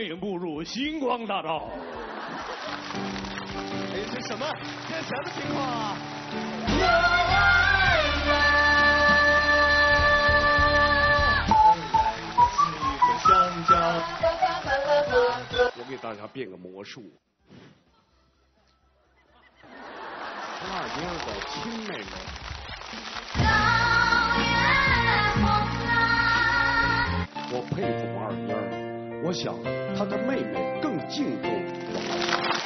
迎步入星光大道。 哎，这什么？这什么情况啊？香蕉。 我给大家变个魔术。陈二妮儿的亲妹妹。我佩服我二妮儿，我想她的妹妹更敬重我二妮儿。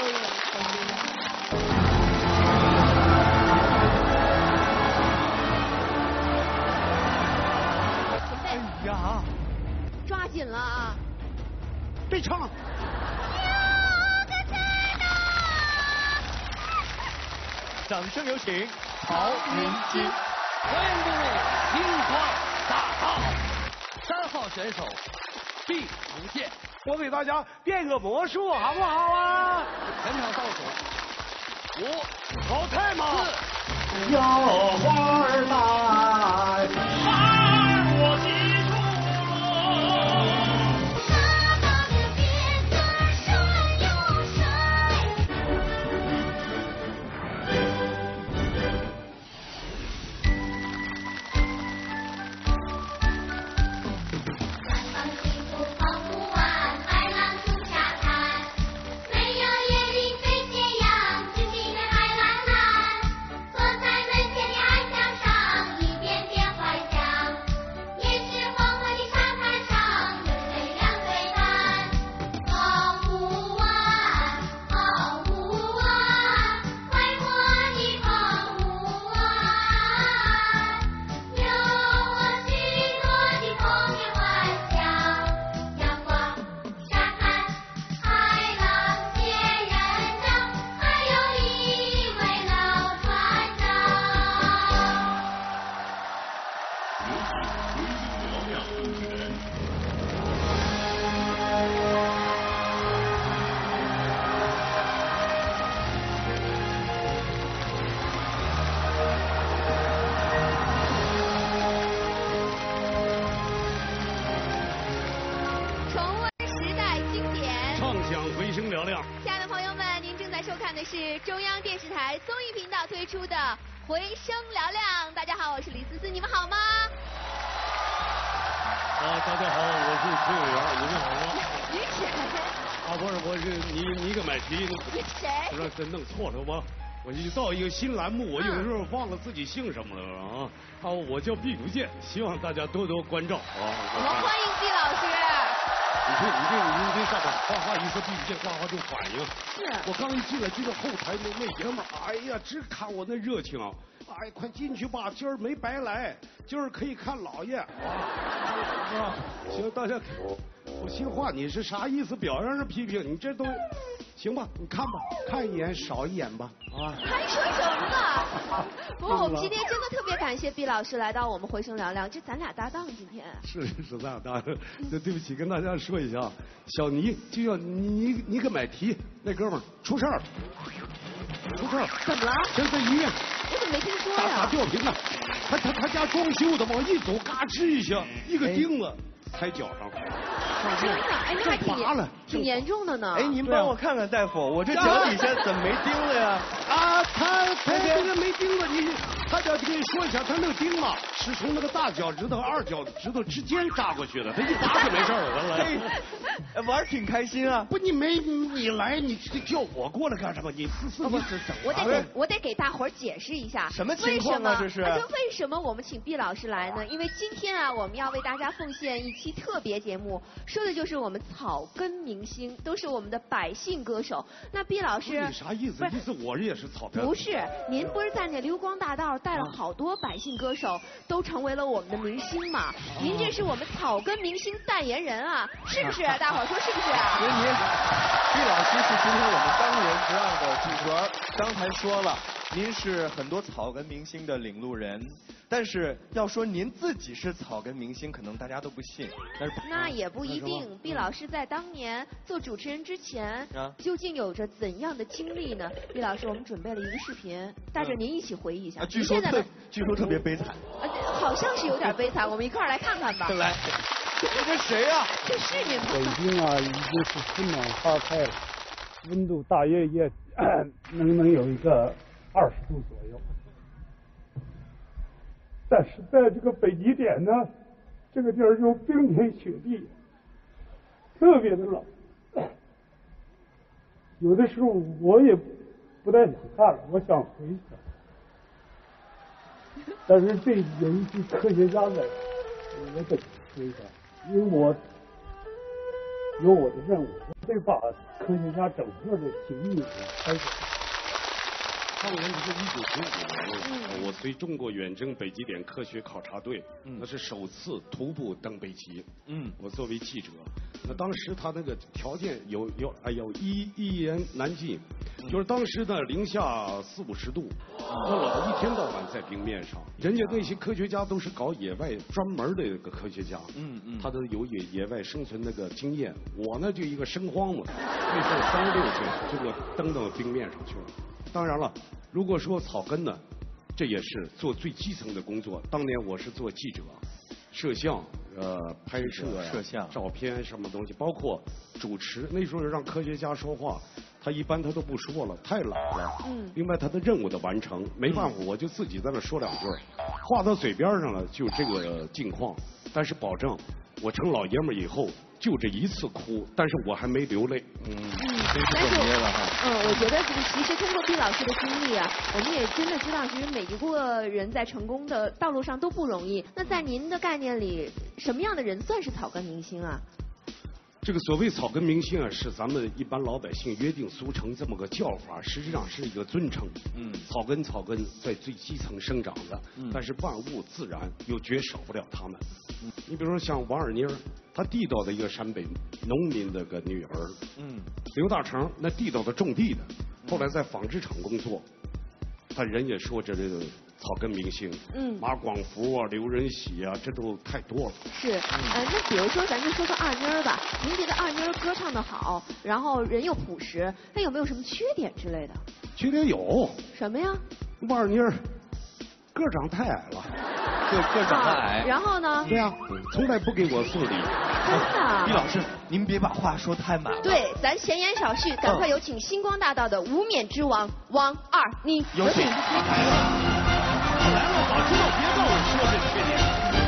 哎呀，抓紧了啊！ 对唱。 掌声有请曹云金。 欢迎步入星光大道。3号选手毕福剑， 我给大家变个魔术，好不好啊？ 全场倒数5、 淘汰吗 4。 要花儿来，花儿我记住了。 大大的辫子甩又甩。南方幸福跑不完，白浪逐沙滩，没有椰林飞斜阳，只记得海蓝蓝。坐在门前的矮墙上，一遍遍怀想，也是黄昏的沙滩上，有谁两对半？跑不完，跑不完，快活的跑不完。有我许多的童年幻想，阳光、沙滩、海浪、仙人掌，还有一位老船长。 重温时代经典。 畅想回声嘹亮。 亲爱的朋友们，您正在收看的是中央电视台综艺频道推出的《回声嘹亮》。大家好，我是李思思，你们好吗？ 大家好，我是崔永元，你们好吗？ 你谁？ 不是，我是你个买题， 你谁？ 不是真弄错了吧？我一到一个新栏目，我有时候忘了自己姓什么了啊！我叫毕福剑，希望大家多多关照啊！ 我们欢迎毕老师。 你这上面哗哗一说毕福剑，哗哗就反应。 是。 我刚一进来，就在后台那爷们儿，哎呀，只看我那热情啊！哎，快进去吧，今儿没白来，今儿可以看老爷啊！行，大家，我心话，你是啥意思？表扬是批评？你这都行吧？你看吧，看一眼少一眼吧，啊！ 还说什么？不过我们今天真的特别感谢毕老师来到我们回声嘹亮，这咱俩搭档今天。 是咱俩搭档，对不起，跟大家说一下，小倪就叫你给买题，那哥们儿出事儿了，出事儿了， 怎么了？ 现在医院。 我怎么没听说打呀？ 吊瓶了，他家装修的，往一走，嘎吱一下，一个钉子踩脚上。 真的？哎，那还挺严重的呢。 哎，您帮我看看，大夫，我这脚底下怎么没钉子呀？ 他这个没钉子，他得跟你说一下，他那个钉嘛是从那个大脚趾头和二脚趾头之间扎过去的，他一扎就没事了。完了， 玩挺开心啊。 不，你来，你叫我过来干什么？你我得给大伙儿解释一下， 什么情况啊？这是？ 为什么我们请毕老师来呢？因为今天啊，我们要为大家奉献一期特别节目，说的就是我们草根明星，都是我们的百姓歌手。那毕老师， 你啥意思？意思我也是草根？ 不是，您不是在那溜光大道带了好多百姓歌手，都成为了我们的明星嘛？您这是我们草根明星代言人啊，是不是？大伙儿说是不是？ 所以毕老师是今天我们当仁不让的主角。刚才说了，您是很多草根明星的领路人。但是要说您自己是草根明星，可能大家都不信。 那也不一定。毕老师在当年做主持人之前，究竟有着怎样的经历呢？毕老师，我们准备了一个视频，带着您一起回忆一下。 据说特别悲惨。 好像是有点悲惨，我们一块儿来看看吧。 来。 你这谁呀？ 是市民吗？ 北京啊，已经是春暖花开了，温度大约也能有一个20度左右。但是在这个北极点呢，这个地儿有冰天雪地，特别的冷。有的时候我也不太想看了，我想回去。但是这有一批科学家在，我得回去，因为我有我的任务，我得把科学家整个的行李给拍下来。 当年是1995年，我随中国远征北极点科学考察队，那是首次徒步登北极。我作为记者，那当时他那个条件有一言难尽，就是当时呢零下40-50度，那冷一天到晚在冰面上。人家那些科学家都是搞野外专门的一个科学家，他都有野外生存那个经验。我呢就一个生荒嘛，那时候36岁，结果登到冰面上去了。当然了，如果说草根呢，这也是做最基层的工作。当年我是做记者、摄像、拍摄呀、 摄像、 照片什么东西，包括主持。那时候让科学家说话，他一般他都不说了，太懒了。另外他的任务的完成，没办法，我就自己在那说2句，话到嘴边上了，就这个境况。但是保证，我成老爷们以后。就这一次哭，但是我还没流泪。 但是我觉得其实通过毕老师的经历啊，我们也真的知道，其实每一个人在成功的道路上都不容易。那在您的概念里，什么样的人算是草根明星啊？ 这个所谓草根明星啊，是咱们一般老百姓约定俗成这么个叫法，实际上是一个尊称。草根在最基层生长的，但是万物自然又绝少不了他们。你比如说像王二妮儿，她地道的一个陕北农民的个女儿。刘大成那地道的种地的，后来在纺织厂工作，但人也说这个草根明星，马广福啊、刘仁喜啊，这都太多了。 是，那比如说咱就说说二妮儿吧，您觉得二妮儿歌唱得好，然后人又朴实，那有没有什么缺点之类的？ 缺点有。 什么呀？ 王二妮儿个长太矮了。 个长得矮。 然后呢？ 对呀，从来不给我送礼。 真的？ 毕老师，您别把话说太满了。 对，咱闲言少叙，赶快有请星光大道的无冕之王王二妮。 有请。 来了，早知道别跟我说这缺点。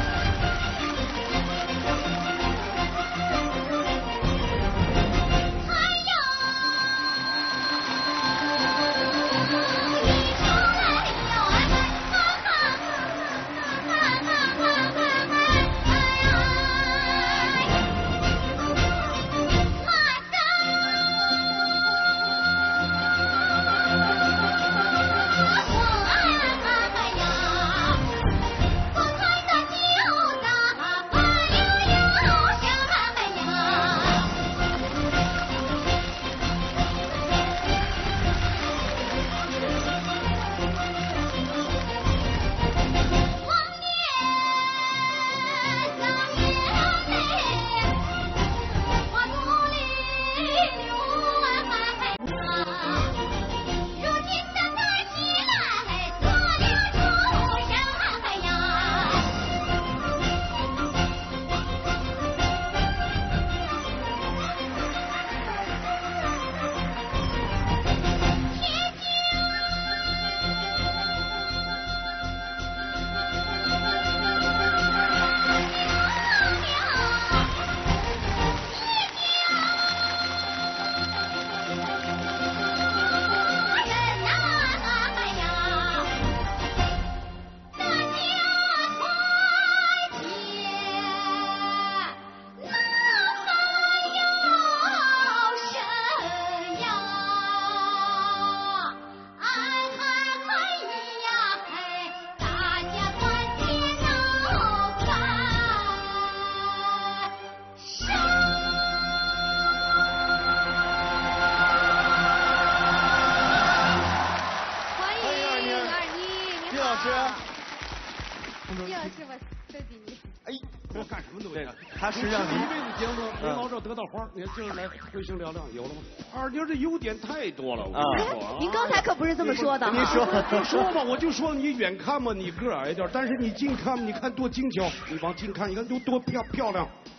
他是让您一辈子节目没捞着得到花，你看今儿来回声嘹亮，有了吗？二妮这优点太多了，我跟你说。 您刚才可不是这么说的。 您说嘛，我就说你远看嘛，你个矮点，但是你近看，你看多精巧，你往近看，你看多漂亮。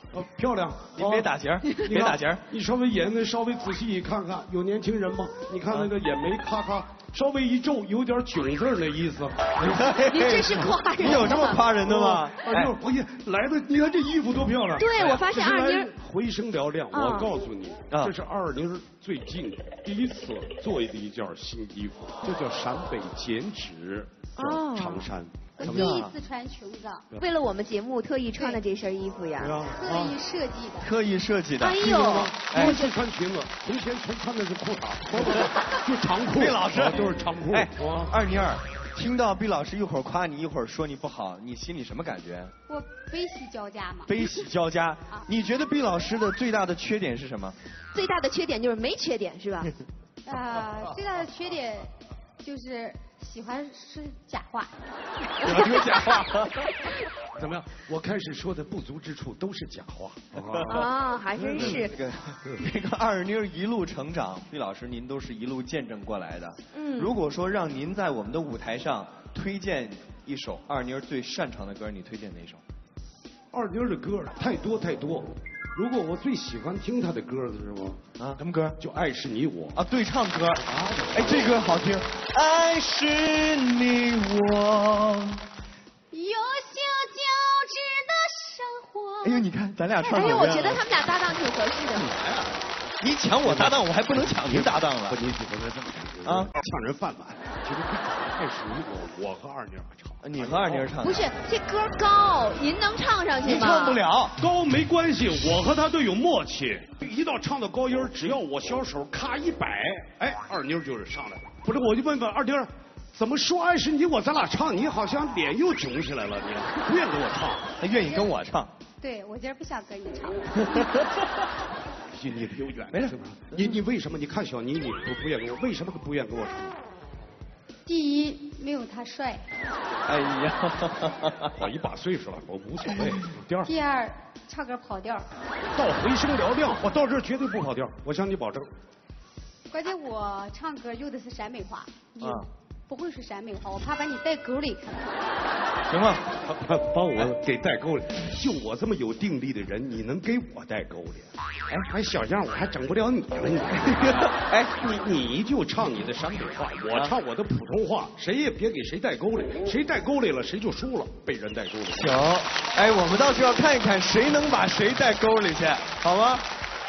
漂亮， 你别打结儿，别打结儿。 你稍微眼稍微仔细一看看，有年轻人吗？你看那个眼眉咔咔，稍微一皱，有点囧字那意思。 您这是夸人？ 你有这么夸人的吗？ 二妞，回去来的，你看这衣服多漂亮。 对，我发现二妞回声嘹亮。我告诉你，这是二妞最近第一次做的一件新衣服，这叫陕北剪纸长衫。 我第一次穿裙子， 为了我们节目特意穿的这身衣服呀， 特意设计的。 特意设计的。 哎呦， 第一次穿裙子，从前全穿的是裤衩，就长裤。 毕老师就是长裤。 哎，二妮儿，听到毕老师一会儿夸你，一会儿说你不好，你心里什么感觉？ 我悲喜交加嘛。 悲喜交加。你觉得毕老师的最大的缺点是什么？ 最大的缺点就是没缺点，是吧？ 最大的缺点就是喜欢说假话。 有假话。 怎么样？我开始说的不足之处都是假话。 啊，还真是。 这个二妞一路成长，毕老师您都是一路见证过来的。如果说让您在我们的舞台上推荐一首二妞最擅长的歌，你推荐哪一首？ 二妞的歌太多太多。如果我最喜欢听她的歌的是吗？ 什么歌？ 就《爱是你我》 啊，对唱歌。哎，这歌好听。爱是你我。 有些交织的生活。 哎呦，你看咱俩唱。 哎呦，我觉得他们俩搭档挺合适的。 你抢我搭档，我还不能抢您搭档了。 你不能这么啊，抢人饭碗。其实爱是你我和二妞唱。 你和二妞唱。 不是，这歌高，您能唱上去吗？ 您唱不了， 高没关系，我和他都有默契。一到唱到高音，只要我小手咔一摆，哎，二妞就是上来了。不是，我就问问二妞，怎么说爱是你我，咱俩唱，你好像脸又肿起来了，你不愿跟我唱， 他愿意跟我唱。 对，我今儿不想跟你唱。 离得有远，没事。你为什么？你看小妮，你不愿跟我，为什么不愿跟我唱？ 第一，没有他帅。 哎呀， 我一把岁数了，我无所谓。 第二，唱歌跑调。 到回声嘹亮，我到这儿绝对不跑调，我向你保证。 关键我唱歌用的是陕北话，你不会说陕北话，我怕把你带沟里。 行了， 把我给带沟里。就我这么有定力的人，你能给我带沟里？哎，还小样，我还整不了你了你。哎，你就唱你的陕北话，我唱我的普通话，谁也别给谁带沟里，谁带沟里了谁就输了，被人带沟里。 行，哎，我们到时候要看一看谁能把谁带沟里去，好吗？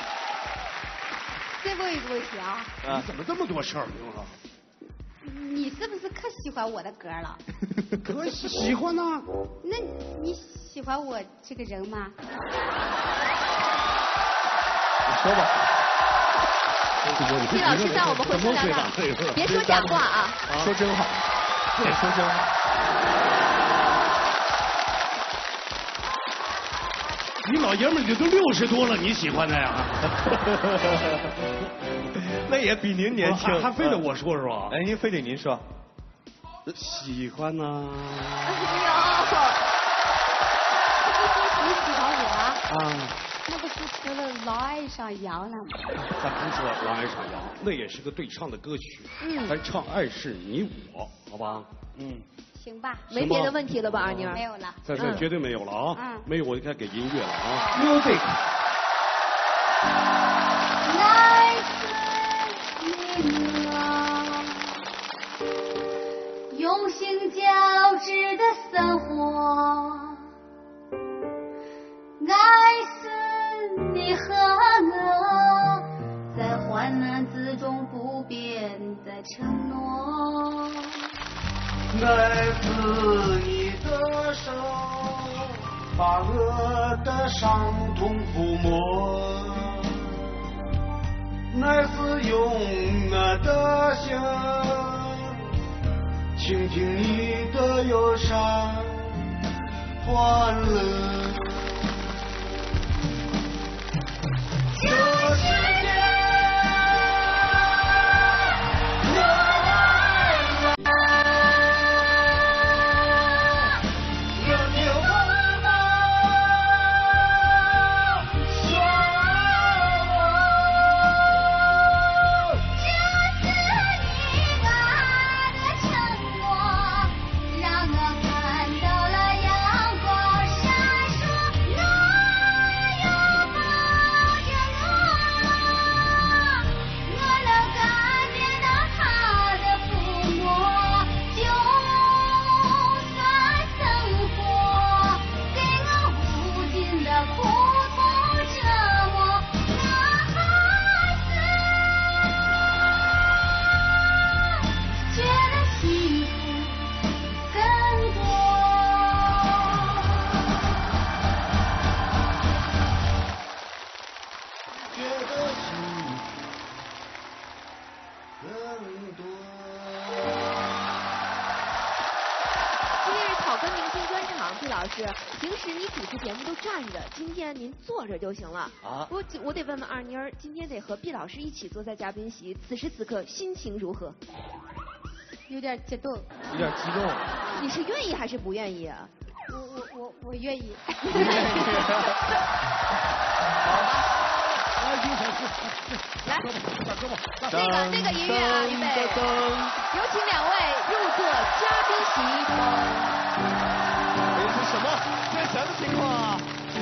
再问一个问题啊！ 你怎么这么多事儿？ 你是不是可喜欢我的歌了？ 可喜欢呢。 那你喜欢我这个人吗？ 你说吧。 毕老师在我们会说聊聊，别说假话啊， 说真话，得说真话。 你老爷们儿你都60多了，你喜欢他呀？ 那也比您年轻， 还非得我说是吧？ 哎，您非得您说。 喜欢呢。 哎呦，你喜欢我啊？那不是除了《狼爱上羊》了吗？ 咱不说《狼爱上羊》，那也是个对唱的歌曲。咱唱《爱是你我》，好吧？ 行吧。 没别的问题了吧，二妞？ 没有了。 在这绝对没有了啊！没有我就该给音乐了啊 ！Music。 来自你我，用心交织的生活，爱是你和我，在患难之中不变的承诺。 来自你的手，把我的伤痛抚摸，乃是用我的心倾听你的忧伤欢乐。这世界让我看到了阳光闪烁。 师，平时你主持节目都站着，今天您坐着就行了。啊。我得问问二妮儿，今天得和毕老师一起坐在嘉宾席，此时此刻心情如何？ 有点激动。 有点激动。 你是愿意还是不愿意啊？ 我愿意。 来，这个音乐啊，预备，有请2位入座嘉宾席。 这是什么？这是什么情况啊？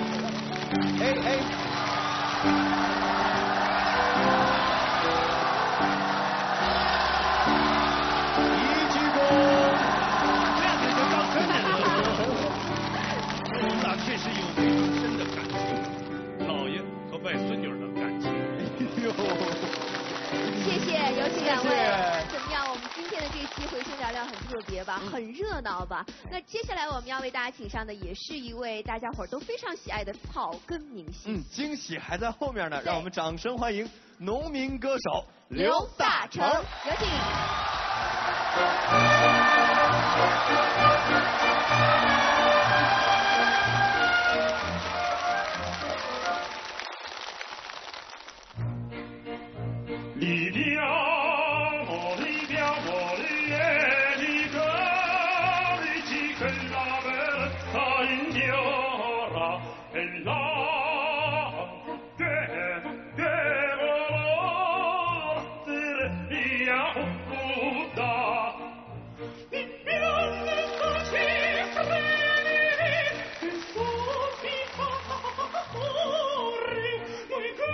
一鞠躬， 这样子就当真的了。我们俩确实有非常深的感情，姥爷和外孙女的感情。 谢谢，有请2位。怎么样？我们今天的这一期回声聊聊很特别吧，很热闹吧？那接下来我们要为大家请上的也是一位大家伙儿都非常喜爱的草根明星。 惊喜还在后面呢，让我们掌声欢迎农民歌手刘大成，有请。 里边我里边我里耶里个里几根拉贝他因丢啦啦给我这里呀不大里边的可惜是你所的他人为个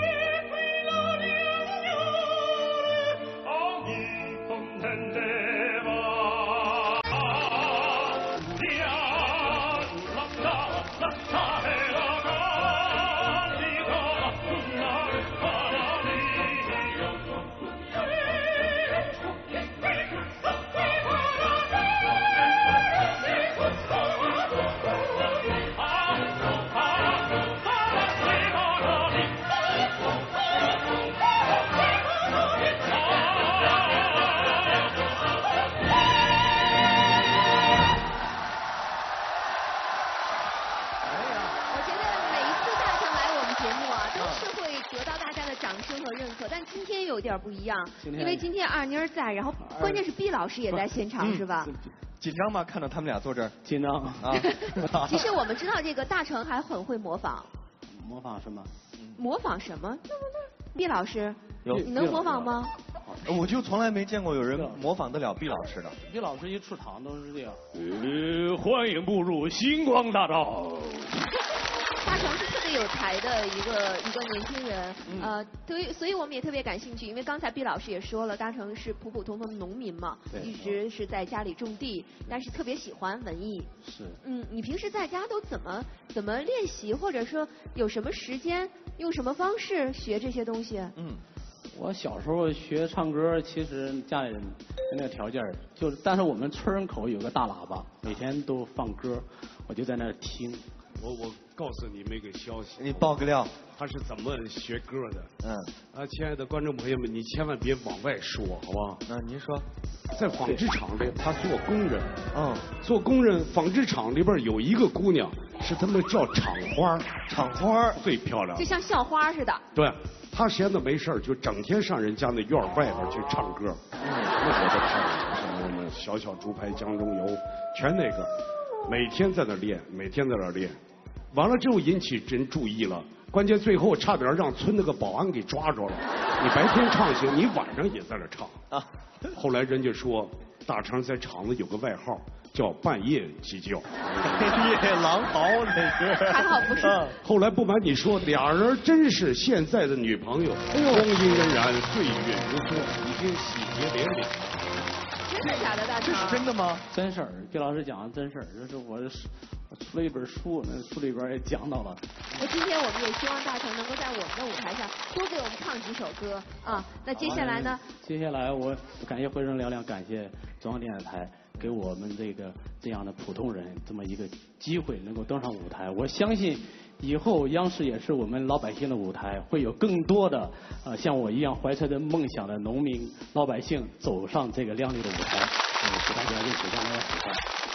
但今天有点不一样，因为今天二妮儿在，然后关键是毕老师也在现场，是吧？ 紧张吗？看到他们俩坐这儿， 紧张啊。 其实我们知道这个大成还很会模仿。 模仿什么？ 模仿什么？毕老师， 你能模仿吗？ 我就从来没见过有人模仿得了毕老师的。 毕老师一出场都是这样。 欢迎步入星光大道。 大成是特别有才的一个年轻人，所以我们也特别感兴趣，因为刚才毕老师也说了，大成是普普通通的农民嘛，一直是在家里种地，但是特别喜欢文艺。 是。 你平时在家都怎么练习，或者说有什么时间，用什么方式学这些东西？ 我小时候学唱歌，其实家里人没那条件，但是我们村口有个大喇叭，每天都放歌，我就在那儿听。 我告诉你们一个消息， 你爆个料， 他是怎么学歌的？亲爱的观众朋友们，你千万别往外说，好不好？ 您说， 在纺织厂里，他做工人。做工人，纺织厂里边有一个姑娘，是他们叫厂花。 厂花最漂亮， 就像校花似的。 对，她闲着没事就整天上人家那院外边去唱歌。那我的天，什么小小猪排江中游，全那个，每天在那练，每天在那练。完了之后引起人注意了，关键最后差点让村那个保安给抓着了。你白天唱行，你晚上也在那唱啊。后来人家说大成在厂子有个外号叫半夜鸡叫。 夜狼嚎那是。 还好不是。 后来不瞒你说，俩人真是现在的女朋友，光阴荏苒，岁月如梭，已经喜结连理。 真的假的，大成？ 这是真的吗？ 真事儿，毕老师讲的真事儿，就是我出了一本书，那书里边也讲到了。 今天我们也希望大成能够在我们的舞台上多给我们唱几首歌啊。那接下来呢？ 接下来我感谢回声嘹亮，感谢中央电视台给我们这样的普通人这么一个机会，能够登上舞台。我相信以后央视也是我们老百姓的舞台，会有更多的像我一样怀揣着梦想的农民老百姓走上这个亮丽的舞台。给大家认识，让大家喜欢。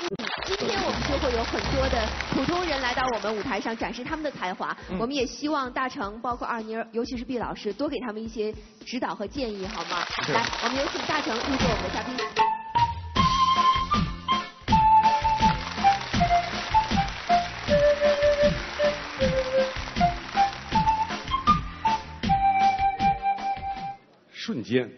今天我们就会有很多的普通人来到我们舞台上展示他们的才华。我们也希望大成，包括二妮儿，尤其是毕老师，多给他们一些指导和建议，好吗？来，我们有请大成入座我们的嘉宾。 瞬间。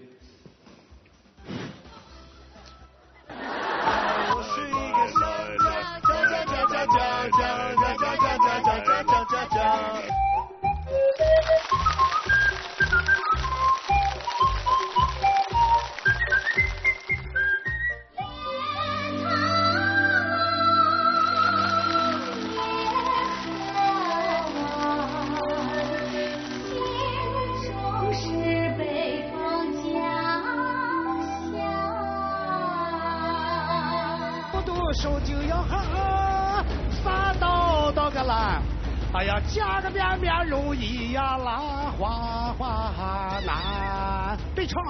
手就要喝，撒到个来，哎呀，夹个面面容易呀，拉花花难。对唱。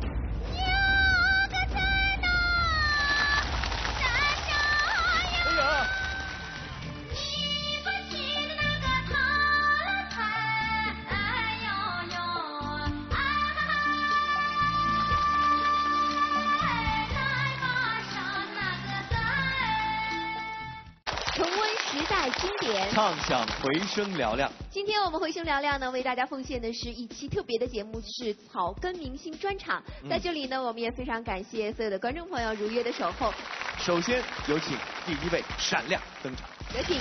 经典唱响回声嘹亮。 今天我们回声嘹亮呢，为大家奉献的是一期特别的节目，是草根明星专场。在这里呢，我们也非常感谢所有的观众朋友如约的守候。 首先有请第一位闪亮登场， 有请。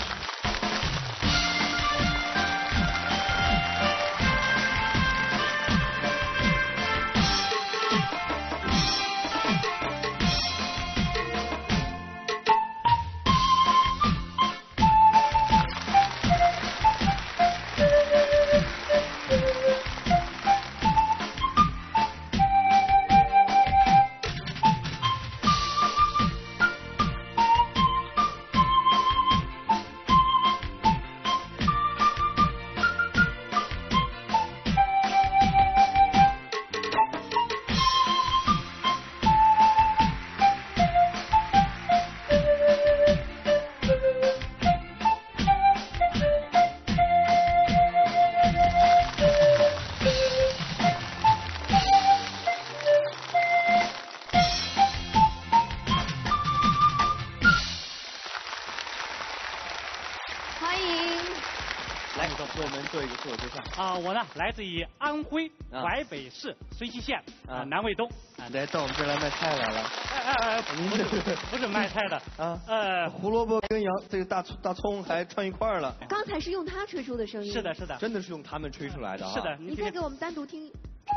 我呢来自于安徽淮北市遂溪县南卫东。 来到我们这儿来卖菜来了？ 不是卖菜的啊。 胡萝卜跟这个大葱还串一块儿了。 刚才是用他吹出的声音。 是的，是的， 真的是用他们吹出来的。 是的， 你再给我们单独听。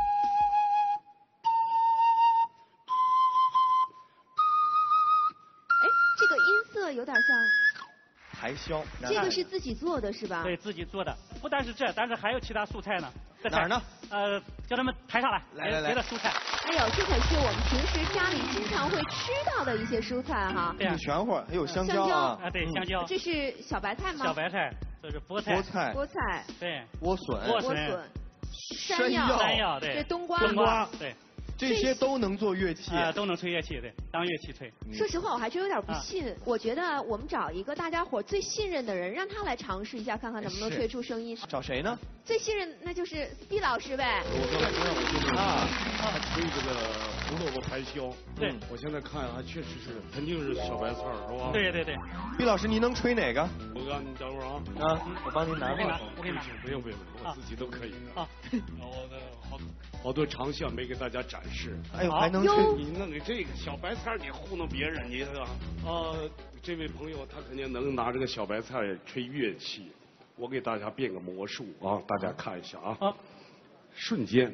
哎，这个音色有点像。 台箫， 这个是自己做的是吧？ 对，自己做的。不但是这，但是还有其他素菜呢。 哪儿呢？ 叫他们抬上来， 来， 别的蔬菜。 哎呦，这可是我们平时家里经常会吃到的一些蔬菜哈。 对，全乎，还有香蕉啊。 对，香蕉。 这是小白菜吗？ 小白菜，这是菠菜。 菠菜。 对。 莴笋。山药。 对。 这冬瓜。 对。 这些都能做乐器， 都能吹乐器，对，当乐器吹。 说实话，我还真有点不信。我觉得我们找一个大家伙最信任的人，让他来尝试一下，看看能不能吹出声音。 找谁呢？ 最信任那就是毕老师呗。 我刚才让我听他吹这个胡萝卜排箫。 对， 我现在看还确实是，肯定是小白菜是吧？ 对。 毕老师，您能吹哪个？ 我让你等会儿啊。 我帮您拿。 我给你拿。 不用，我自己都可以。我的好多长项没给大家展示。 哎呦，还能吹？ 你弄个这个小白菜，你糊弄别人，你是吧？这位朋友他肯定能拿这个小白菜吹乐器。我给大家变个魔术啊，大家看一下啊。瞬间。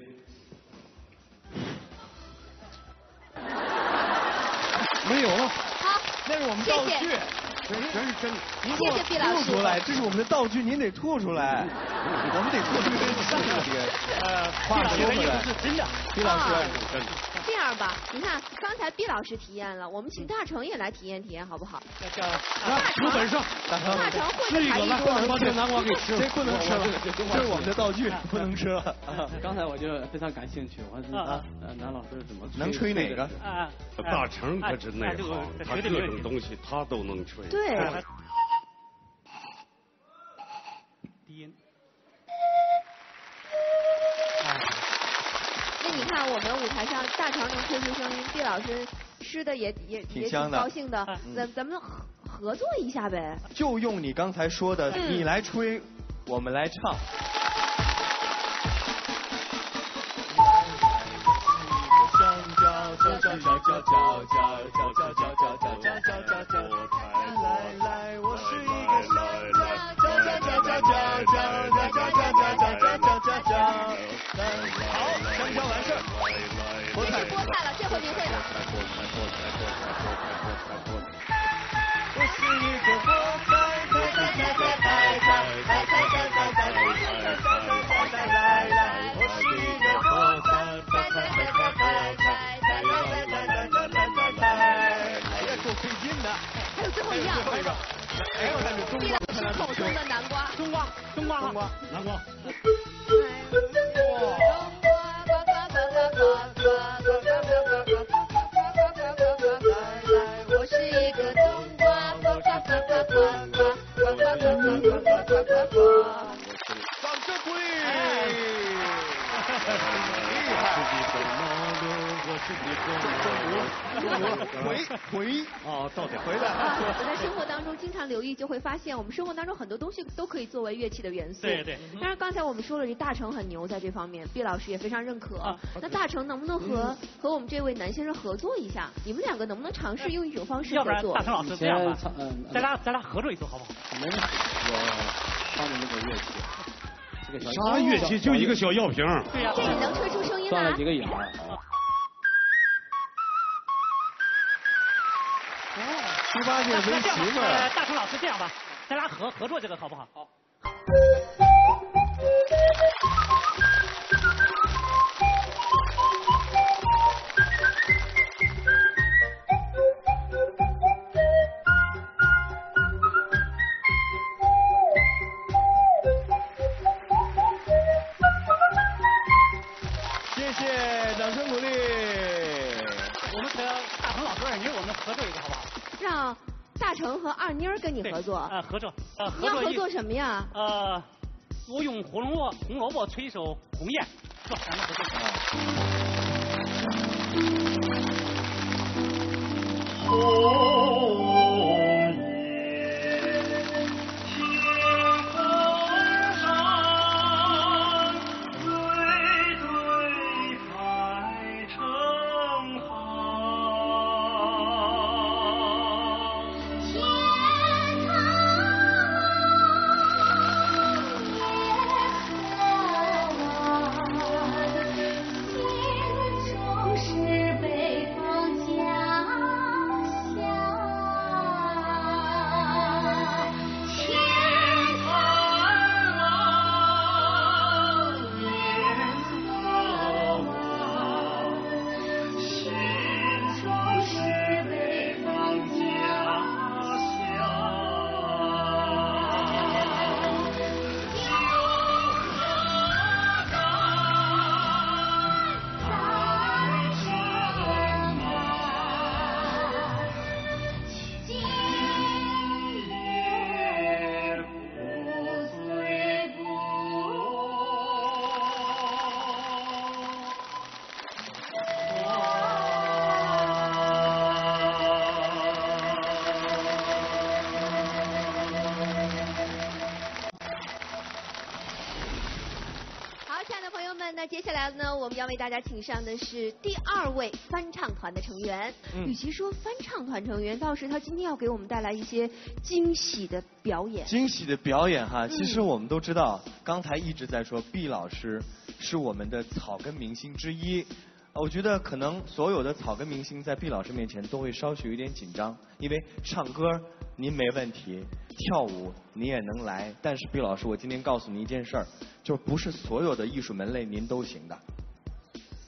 没有了。 好， 那是我们道具。 全是真的。 您谢谢毕老师。 吐出来，这是我们的道具，您得吐出来。我们得吐出这个话说回来。 是真的。 毕老师， 这样样吧，你看刚才毕老师体验了，我们请大成也来体验体验，好不好？ 有本事， 大成会吃一个来，把这个南瓜给吃了。 这不能吃了，这是我们的道具，不能吃了。 刚才我就非常感兴趣，我说南老师怎么能吹哪个？ 大成可是内行，他各种东西他都能吹。 对。 低音。 那你看我们舞台上大成能吹出声音，毕老师吃的也挺高兴的，咱们合作一下呗。 就用你刚才说的，你来吹，我们来唱。来，我是一个好，香蕉完事儿。 这是菠菜了，这回免费的。 我是一个菠菜，我是一个菠菜，哎呀，够费劲的。 还有最后一样， 还有那个中瓜， 毕老师口中的南瓜， 冬瓜，南瓜。 我是一个冬瓜， 掌声鼓励！回啊，到点回来。 我在生活当中经常留意，就会发现我们生活当中很多东西都可以作为乐器的元素。 对。 当然，刚才我们说了，这大成很牛在这方面，毕老师也非常认可。那大成能不能和我们这位南先生合作一下？你们两个能不能尝试用一种方式合作？ 要不然大成老师这样吧，咱俩合作一首好不好？ 没问题，我放的那个乐器。 啥乐器？就一个小药瓶。 对呀。 这你能吹出声音来？ 装了几个眼儿。 18届围棋嘛。 大成老师这样吧，咱俩合作这个好不好？好。 谢谢，掌声鼓励。 我们和大成老师二妮，我们合作一个好不好？ 让大成和二妮儿跟你合作。 合作。 你要合作什么呀？ 我用红萝卜吹一首《鸿雁》，是吧？咱们合作。 那接下来呢，我们要为大家请上的是第2位翻唱团的成员。与其说翻唱团成员，倒是他今天要给我们带来一些惊喜的表演。 惊喜的表演哈，其实我们都知道，刚才一直在说毕老师是我们的草根明星之一。我觉得可能所有的草根明星在毕老师面前都会稍许有点紧张，因为唱歌您没问题，跳舞你也能来，但是毕老师，我今天告诉你一件事儿，就不是所有的艺术门类您都行的。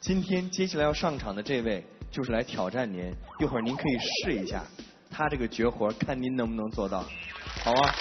今天接下来要上场的这位就是来挑战您，一会儿您可以试一下他这个绝活，看您能不能做到，好啊。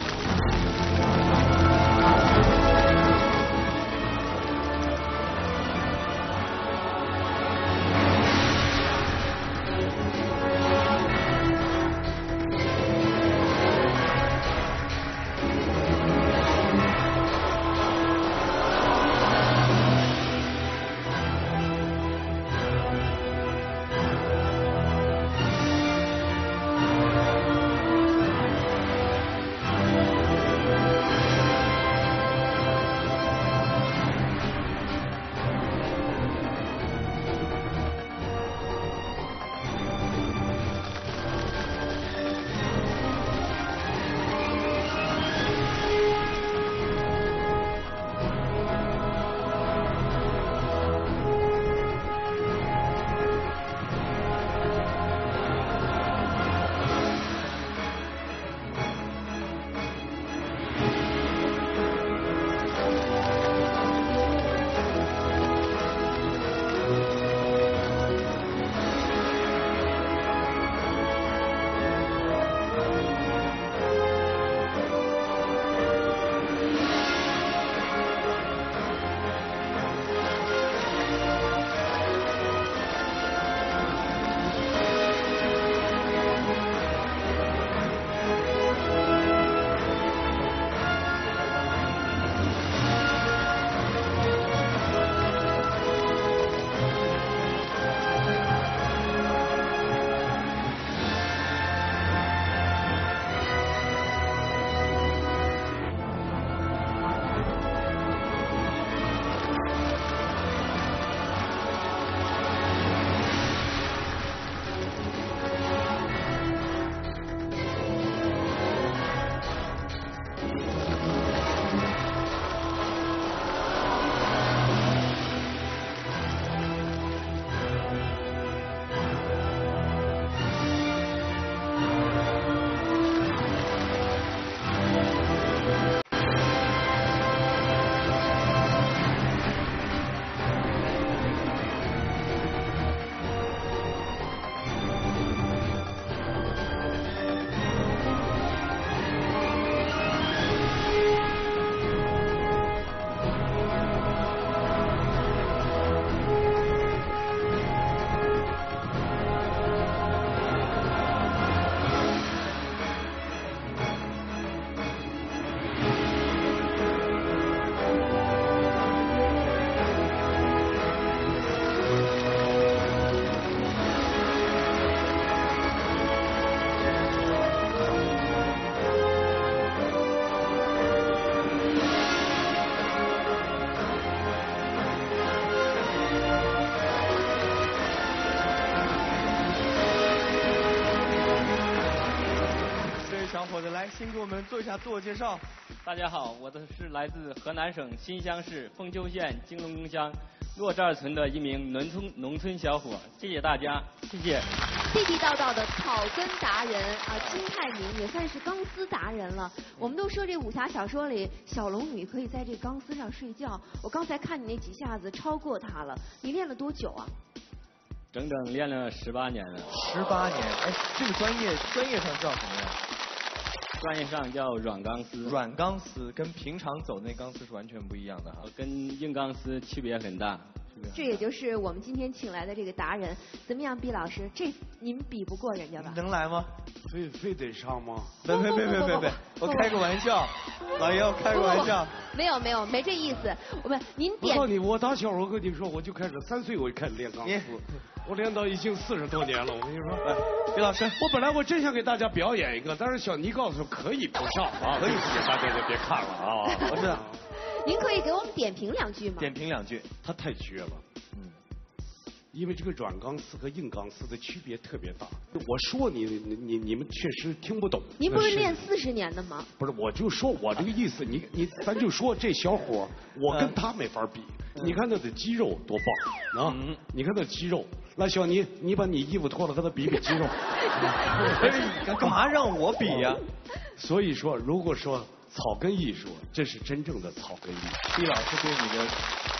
伙子，来先给我们做一下自我介绍。 大家好，我是来自河南省新乡市丰丘县京龙宫乡洛寨村的一名农村小伙，谢谢大家，谢谢。 地地道道的草根达人啊，金泰明也算是钢丝达人了。我们都说这武侠小说里小龙女可以在这钢丝上睡觉，我刚才看你那几下子超过她了，你练了多久啊？ 整整练了18年了。 18年，哎，这个专业上叫什么呀？ 专业上叫软钢丝。 软钢丝跟平常走那钢丝是完全不一样的哈， 跟硬钢丝区别很大。 这也就是我们今天请来的这个达人，怎么样，毕老师？这您比不过人家吧？ 能来吗？ 非得上吗？ 别，我开个玩笑，老爷，我开个玩笑。 没这意思。您点。 我告诉你，我打小我跟你说，我就开始3岁我就开始练钢丝，我练到已经40多年了。我跟你说， 哎，毕老师， 我本来我真想给大家表演一个，但是小妮告诉我可以不上啊， 可以， 大家就别看了啊。 我知道。 您可以给我们点评2句吗？ 点评2句， 它太绝了。因为这个软钢丝和硬钢丝的区别特别大。我说你们确实听不懂。 您不是练40年的吗？ 不是，我就说我这个意思，咱就说这小伙，我跟他没法比。你看他的肌肉多棒啊！你看他的肌肉。来，小妮，你把你衣服脱了，和他比比肌肉。 干嘛让我比呀？ 所以说，如果说草根艺术，这是真正的草根艺术。 毕老师对你的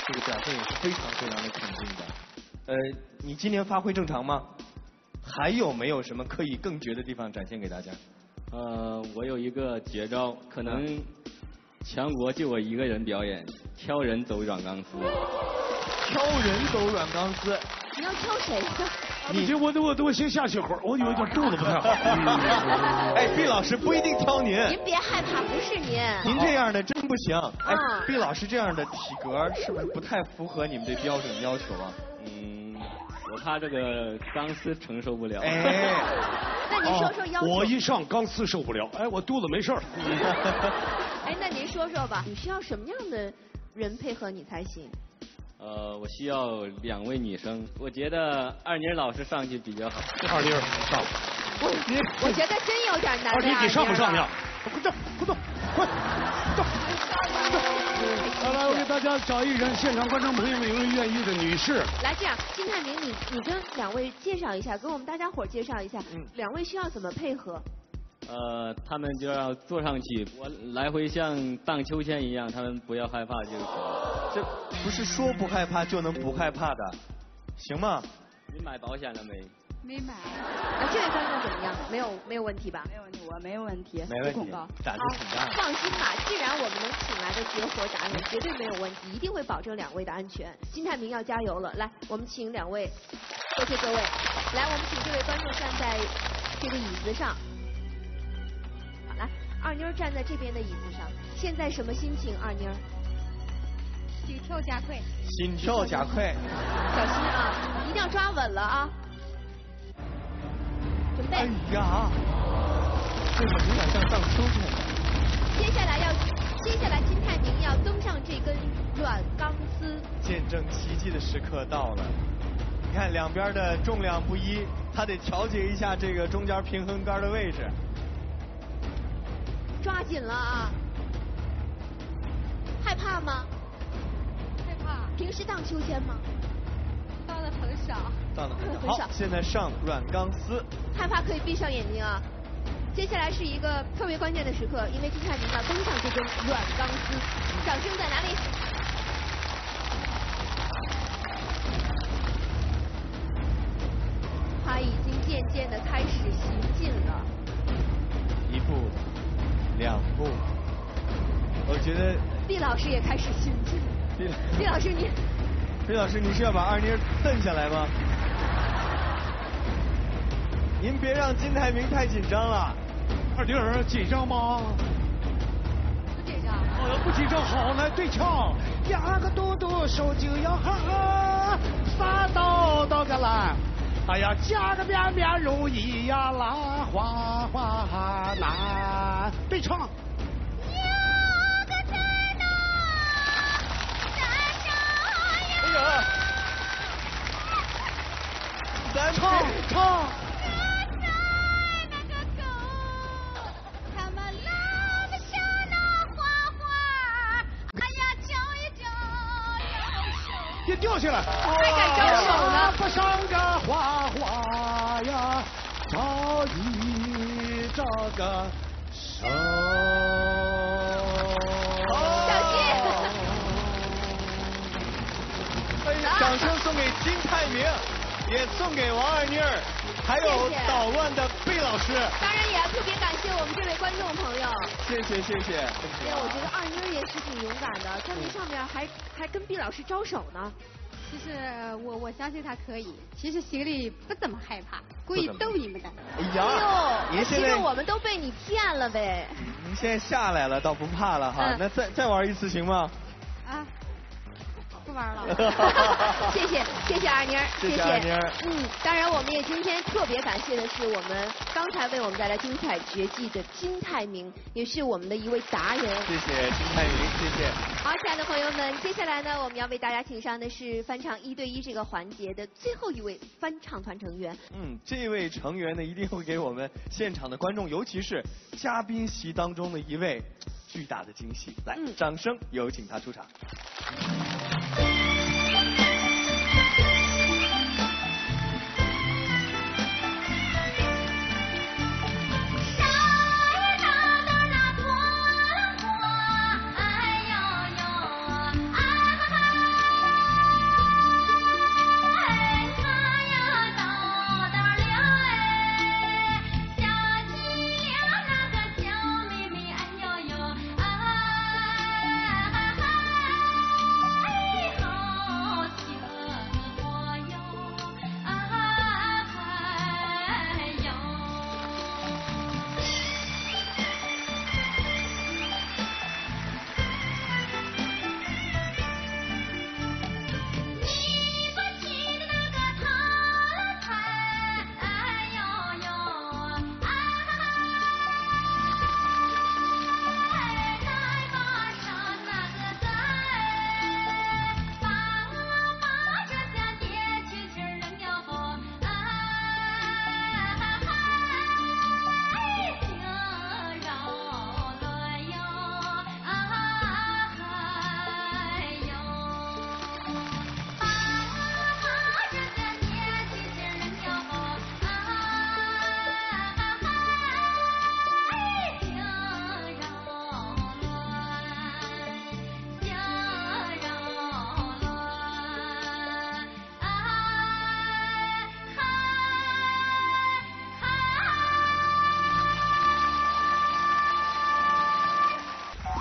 这个表现也是非常非常的肯定的。你今年发挥正常吗？还有没有什么可以更绝的地方展现给大家？ 我有一个绝招，可能全国就我一个人表演，挑人走软钢丝。 挑人走软钢丝。 你要挑谁呀？ 我先下去会儿，我有点肚子不太好。 哎，毕老师不一定挑您。 您别害怕，不是您。 您这样的真不行。哎，毕老师这样的体格是不是不太符合你们这标准要求啊？ 我怕这个钢丝承受不了。 哎，那您说说要求。 我一上钢丝受不了，哎，我肚子没事儿。 哎，那您说说吧，你需要什么样的人配合你才行？ 我需要2位女生，我觉得二妮老师上去比较好。 二妮上。 我觉得真有点难。 二妮，你上不上去？快走，快走，快走。好来，我给大家找一人，现场观众朋友们有没有愿意的女士？ 来，这样，金泰明，你跟2位介绍一下，跟我们大家伙介绍一下，2位需要怎么配合？ 他们就要坐上去，我来回像荡秋千一样，他们不要害怕就行。 这不是说不害怕就能不害怕的，行吗？ 你买保险了没？ 没买。 这位观众怎么样？没有问题吧？ 没有问题，我没有问题。 没问题。胆子挺大。 放心吧，既然我们能请来的绝活达人，绝对没有问题，一定会保证2位的安全。金泰明要加油了，来，我们请2位，谢谢各位。来，我们请这位观众站在这个椅子上。好，来，二妮站在这边的椅子上，现在什么心情？二妮？ 心跳加快。 心跳加快。 小心啊，一定要抓稳了啊！准备。 哎呀，这个有点像荡秋千。 接下来金泰明要登上这根软钢丝。 见证奇迹的时刻到了。你看两边的重量不一，他得调节一下这个中间平衡杆的位置。 抓紧了啊！害怕吗？ 害怕。 平时荡秋千吗？ 荡的很少。 荡的很少。好，现在上软钢丝。 害怕可以闭上眼睛啊！接下来是一个特别关键的时刻，因为金泰明要登上这根软钢丝。掌声在哪里？他已经渐渐的开始行进了。 1步，2步，我觉得。 毕老师也开始行进。毕老师你。 毕老师，你是要把二妮蹬下来吗？您别让金泰明太紧张了。 二妮儿紧张吗？ 不紧张。 不紧张，好，来对唱。2个嘟嘟手就要哈，3刀个来。哎呀，加个面面容易呀，拉花花难。对唱。 咱唱。 他们拉不下那花花，哎呀，叫一叫， 别掉下来。 还敢招手呢？ 不上个花花呀，找一找个手。 小心。 掌声送给金泰明。也送给王二妮儿，还有捣乱的毕老师。 当然也要特别感谢我们这位观众朋友。 谢谢。 哎呀，我觉得二妮儿也是挺勇敢的，站在上面还跟毕老师招手呢。 其实我相信他可以，其实心里不怎么害怕，故意逗你们的。 哎呀，您现在其实我们都被你骗了呗。 您现在下来了，倒不怕了哈。那再玩一次行吗？ 啊。不玩了。 谢谢二妮儿， 谢谢二妮儿。 当然我们也今天特别感谢的是我们刚才为我们带来精彩绝技的金泰明，也是我们的一位达人。 谢谢金泰明，谢谢。 好，亲爱的朋友们，接下来呢，我们要为大家请上的是翻唱1对1这个环节的最后一位翻唱团成员。 这位成员呢，一定会给我们现场的观众，尤其是嘉宾席当中的一位巨大的惊喜。来，掌声有请他出场。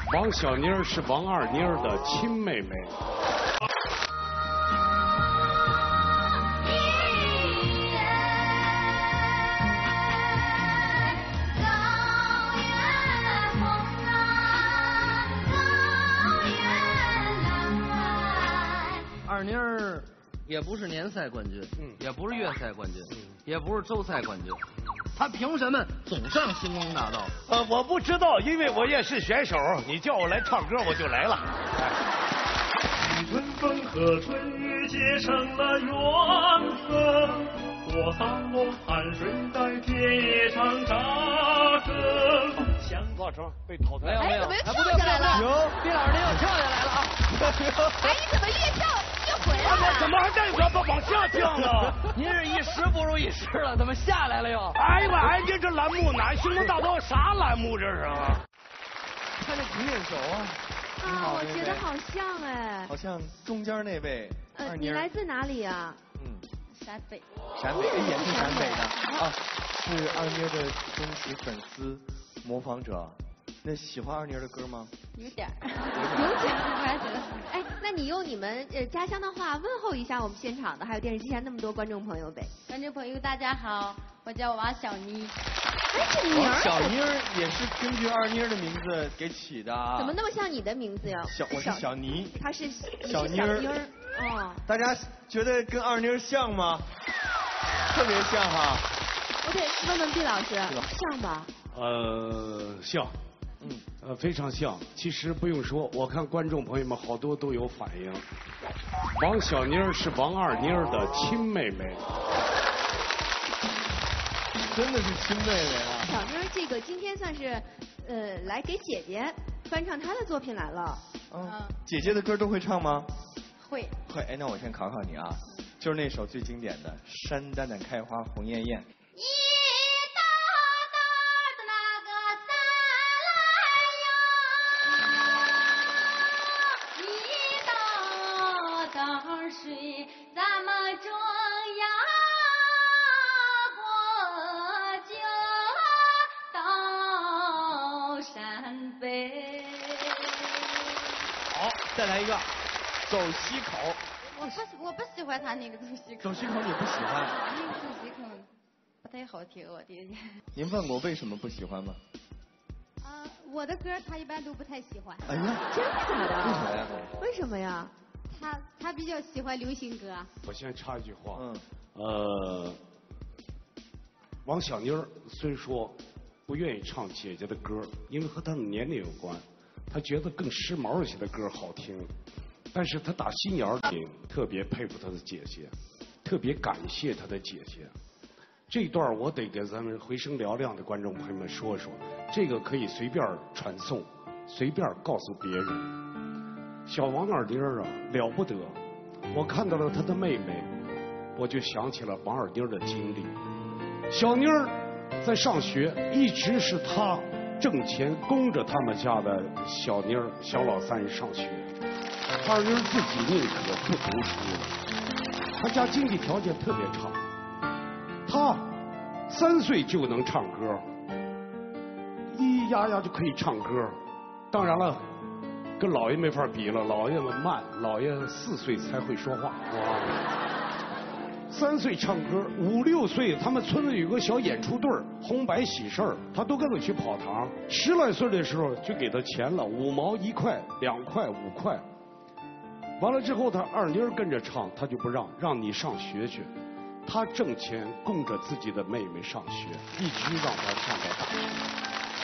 王小妮是王二妮的亲妹妹。 二妮儿也不是联赛冠军，也不是月赛冠军，也不是周赛冠军，她凭什么总上星光大道？ 我不知道，因为我也是选手，你叫我来唱歌我就来了。 春风和春雨结成了缘分，我洒落汗水在田野上扎根。 香挂成被淘汰了。哎，怎么又跳下来了？ 毕老师您又跳下来了啊！ 哎，你怎么越跳越回来了？ 怎么还在往下降呢？ 您是一时不如一时了，怎么下来了又？ 哎呀，哎，这栏目哪？星光大道啥栏目这是啊？ 看着挺眼熟啊。 啊，我觉得好像哎。 好像中间那位二妮。 你来自哪里啊？ 陕北。 陕北，也是陕北的啊，是二妮的忠实粉丝、模仿者。那喜欢二妮的歌吗？ 有点。 我还觉得。哎，那你用你们家乡的话问候一下我们现场的，还有电视机前那么多观众朋友呗。 观众朋友大家好，我叫王小妮。 哎，这名儿。 小妮儿也是根据二妮的名字给起的。 怎么那么像你的名字呀？ 我是小妮。 她是小妮儿。 哦。 大家觉得跟二妮像吗？特别像哈。 我得问问毕老师，像吧？ 像。非常像。其实不用说，我看观众朋友们好多都有反应。王小妮是王二妮的亲妹妹。 真的是亲妹妹啊！ 小妮这个今天算是来给姐姐翻唱她的作品来了。 姐姐的歌都会唱吗？ 会。 哎，那我先考考你啊，就是那首最经典的《山丹丹开花红艳艳》。 水咱们中央火就到山北。 好，再来一个，走西口。 我不喜欢他那个走西口。 走西口你不喜欢？ 那个走西口不太好听，我听见。 您问过为什么不喜欢吗？ 我的歌他一般都不太喜欢。 哎呀， 真的假的？ 为啥呀？ 为什么呀？ 他比较喜欢流行歌。 我先插一句话，王小妮虽说不愿意唱姐姐的歌，因为和她的年龄有关，她觉得更时髦一些的歌好听，但是她打心眼里特别佩服她的姐姐，特别感谢她的姐姐。这一段我得给咱们回声嘹亮的观众朋友们说说，这个可以随便传送，随便告诉别人。小王二妮啊，了不得！我看到了她的妹妹，我就想起了王二妮的经历。小妮儿在上学，一直是她挣钱供着他们家的小妮儿、小老三上学。二妮自己宁可不读书了，她家经济条件特别差，她3岁就能唱歌，咿咿呀呀就可以唱歌。当然了。跟姥爷没法比了，姥爷们慢，姥爷4岁才会说话。哇！3岁唱歌，5、6岁他们村里有个小演出队红白喜事儿，他都跟着去跑堂。10来岁的时候就给他钱了，5毛、1块、2块、5块。完了之后，他二妮跟着唱，他就不让你上学去。他挣钱供着自己的妹妹上学，一直让她上到大学。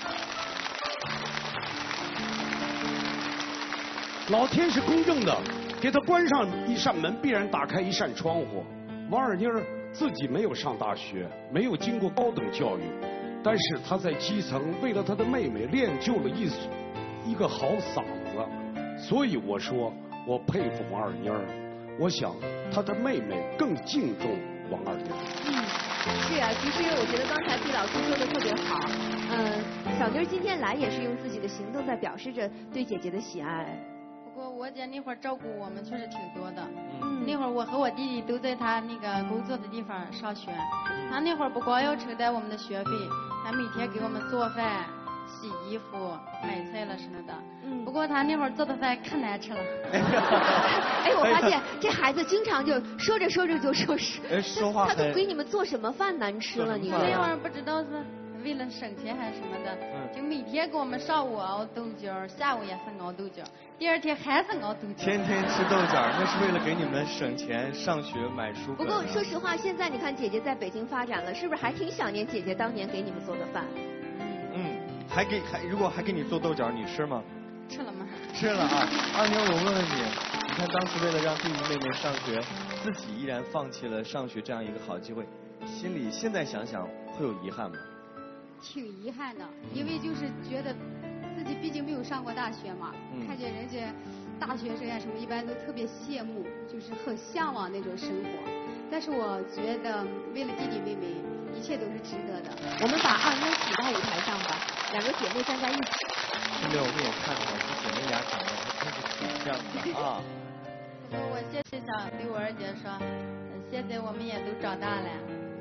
老天是公正的，给他关上一扇门，必然打开一扇窗户。王二妮自己没有上大学，没有经过高等教育，但是她在基层为了她的妹妹练就了一个好嗓子。所以我说，我佩服王二妮我想她的妹妹更敬重王二妮。 是啊，其实我觉得刚才毕老师说的特别好。小妮今天来也是用自己的行动在表示着对姐姐的喜爱。 不过我姐那会儿照顾我们确实挺多的。那会儿我和我弟弟都在他那个工作的地方上学，他那会儿不光要承担我们的学费，还每天给我们做饭， 洗衣服、买菜了什么的。不过他那会儿做的饭可难吃了。 哎，我发现这孩子经常就说着说着就说是。 说话他都给你们做什么饭难吃了？你那会儿不知道是为了省钱还是什么的，就每天给我们上午熬豆角，下午也是熬豆角，第二天还是熬豆角。 天天吃豆角，那是为了给你们省钱上学买书本。 不过说实话，现在你看姐姐在北京发展了，是不是还挺想念姐姐当年给你们做的饭？ 如果还给你做豆角，你吃吗？ 吃了吗？ 吃了啊！阿妞，我问问你，你看当时为了让弟弟妹妹上学，自己依然放弃了上学这样一个好机会，心里现在想想会有遗憾吗？ 挺遗憾的，因为就是觉得自己毕竟没有上过大学嘛，看见人家大学生呀什么，一般都特别羡慕，就是很向往那种生活。但是我觉得为了弟弟妹妹，一切都是值得的。 我们把二妞请到舞台上吧，两个姐妹站在一起。 现在我们也看到这姐妹俩长得还真是挺像的啊。 我现在想对我二姐说，现在我们也都长大了。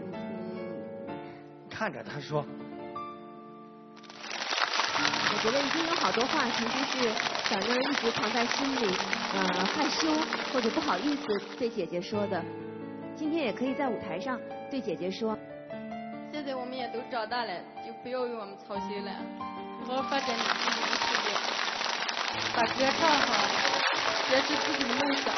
看着她说。 我觉得已经有好多话其实是小妞一直藏在心里，害羞或者不好意思对姐姐说的，今天也可以在舞台上对姐姐说。 现在我们也都长大了，就不要为我们操心了，好好发展你自己的事业，把歌唱好，这是自己的梦想。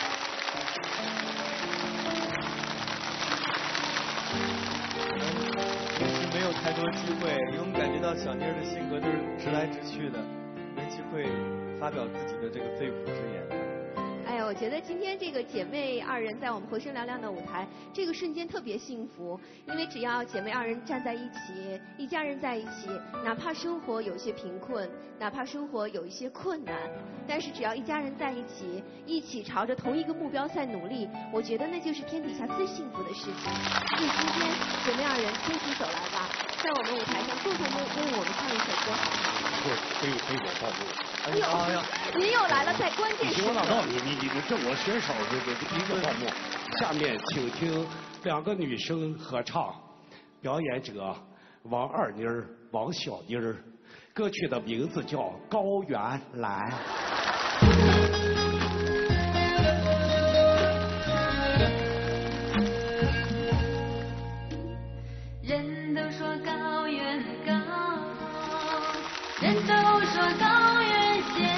没有太多机会，因为我们感觉到小妮儿的性格都是直来直去的，没机会发表自己的这个肺腑之言。 哎呀，我觉得今天这个姐妹二人在我们和声嘹亮的舞台，这个瞬间特别幸福，因为只要姐妹二人站在一起，一家人在一起，哪怕生活有些贫困，哪怕生活有一些困难，但是只要一家人在一起，一起朝着同一个目标在努力，我觉得那就是天底下最幸福的事情。所以今天姐妹二人牵起手来吧，在我们舞台上共同为我们唱一首歌好吗？ 可以我报幕。 哎呦，您又来了，在关键时刻。 我哪告诉你这我选手第一个报幕。下面请听两个女生合唱，表演者王二妮儿、王小妮儿，歌曲的名字叫《高原蓝》。 人都说高原高，人都说高原险，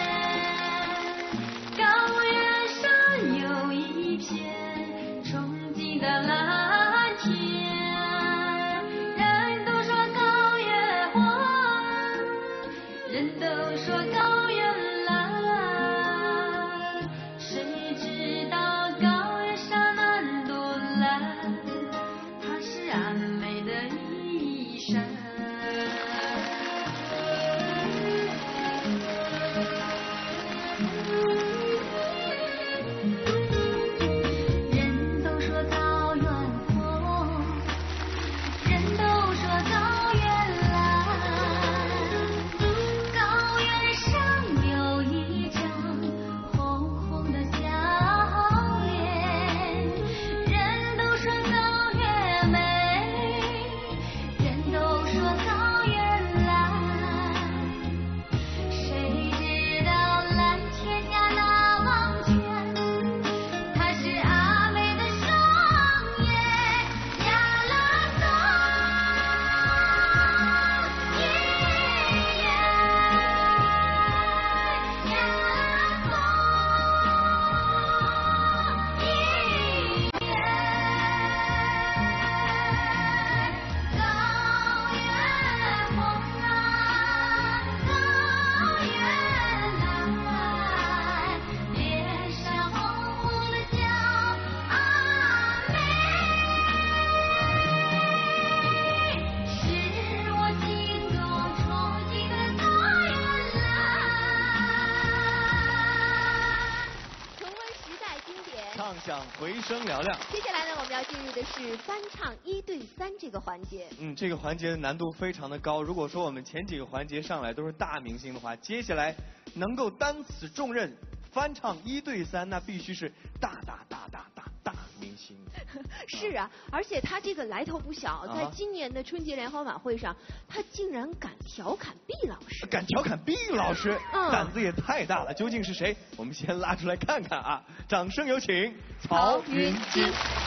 高原上有一片憧憬的蓝天。人都说高原黄，人都说高原蓝，谁知道高原上那朵蓝，它是俺美的衣衫。人都说高原红，人都说高原蓝，高原上有一张红红的笑脸。人都说高原美，人都说高原蓝，谁知道蓝天呀那望泉，它是阿妹的双眼呀啦嗦，耶耶呀啦嗦，耶耶。高原红啊，高原蓝，脸上红红的叫阿妹，是我心中憧憬的高原蓝。 重温时代经典， 唱响回声嘹亮。 接下来呢，我们要进入的是翻唱1对3这个环节。 这个环节的难度非常的高。如果说我们前几个环节上来都是大明星的话，接下来能够担此重任翻唱1对3，那必须是大明明星。 是啊，而且他这个来头不小，在今年的春节联欢晚会上，他竟然敢调侃毕老师。 敢调侃毕老师，胆子也太大了。究竟是谁？我们先拉出来看看啊！掌声有请曹云金。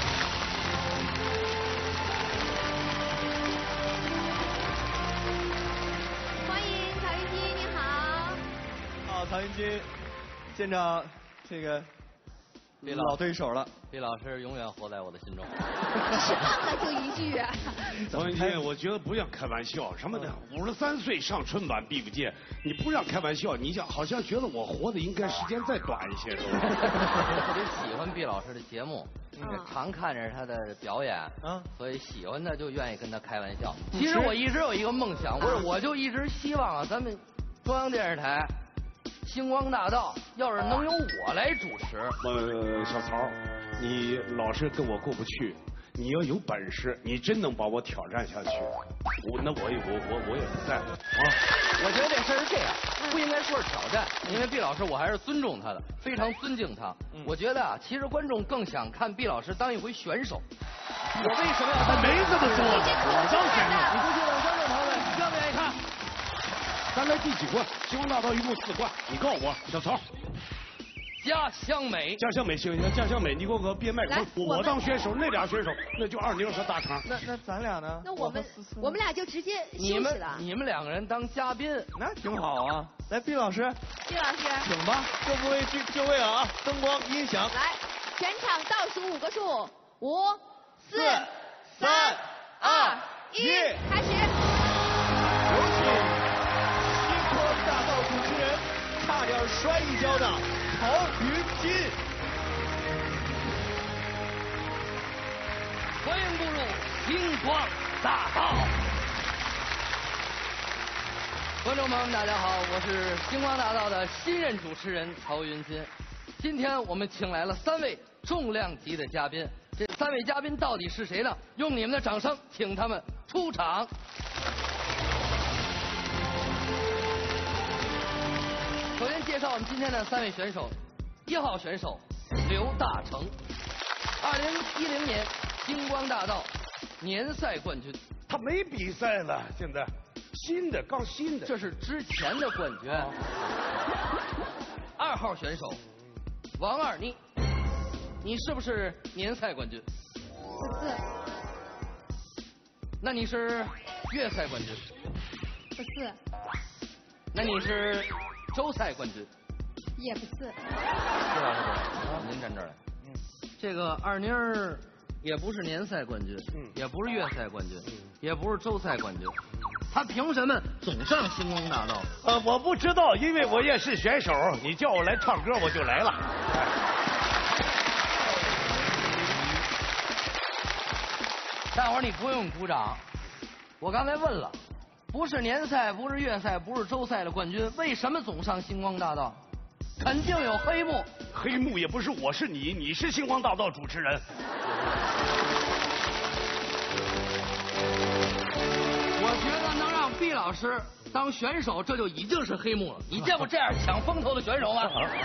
欢迎曹云金，你好。 好，曹云金，见着这个老对手了。 毕老师永远活在我的心中。 那就一句啊。 曹云金，我觉得不让开玩笑，什么的，53岁上春晚毕不见，你不让开玩笑，你好像觉得我活的应该时间再短一些，是吧？ 特别喜欢毕老师的节目，常看着他的表演，所以喜欢他就愿意跟他开玩笑。其实我一直有一个梦想，我就一直希望啊，咱们中央电视台星光大道要是能由我来主持。 小曹，你老是跟我过不去，你要有本事，你真能把我挑战下去，我也不在啊。 我觉得这事儿是这样，不应该说是挑战，因为毕老师我还是尊重他的，非常尊敬他。我觉得啊，其实观众更想看毕老师当一回选手。我为什么要当？ 没这么说，我当选手。 你过去问观众朋友们，愿不愿意看？ 咱来第几关？星光大道一共4关，你告诉我，小曹。 家乡美， 家乡美行行，家乡美，你给我别麦克风，我当选手，那俩选手那就2-0和大肠。 那咱俩呢？ 那我们俩就直接休息了。 你们2个人当嘉宾， 那挺好啊。来，毕老师， 毕老师， 请吧，各部位就位啊，灯光音响。 来，全场倒数5个数，5、4、3、2、1，开始。 有请星光大道主持人差点摔一跤的曹云金。 欢迎步入星光大道。观众朋友们，大家好，我是星光大道的新任主持人曹云金。今天我们请来了3位重量级的嘉宾，这3位嘉宾到底是谁呢？用你们的掌声，请他们出场。首先介绍我们今天的3位选手，1号选手刘大成，2010年星光大道年赛冠军。 他没比赛了，现在刚新的。 这是之前的冠军。2号选手王二妮，你是不是年赛冠军？ 不是。 那你是月赛冠军？ 不是。 那你是周赛冠军？ 也不是。 是吧？您站这儿来。这个二妮儿也不是年赛冠军，也不是月赛冠军，也不是周赛冠军，她凭什么总上星光大道？ 我不知道，因为我也是选手，你叫我来唱歌我就来了。 大伙儿你不用鼓掌，我刚才问了，不是年赛，不是月赛，不是周赛的冠军，为什么总上星光大道？肯定有黑幕。 黑幕也不是我，是你，你是星光大道主持人。 我觉得能让毕老师当选手，这就已经是黑幕了。你见过这样抢风头的选手吗？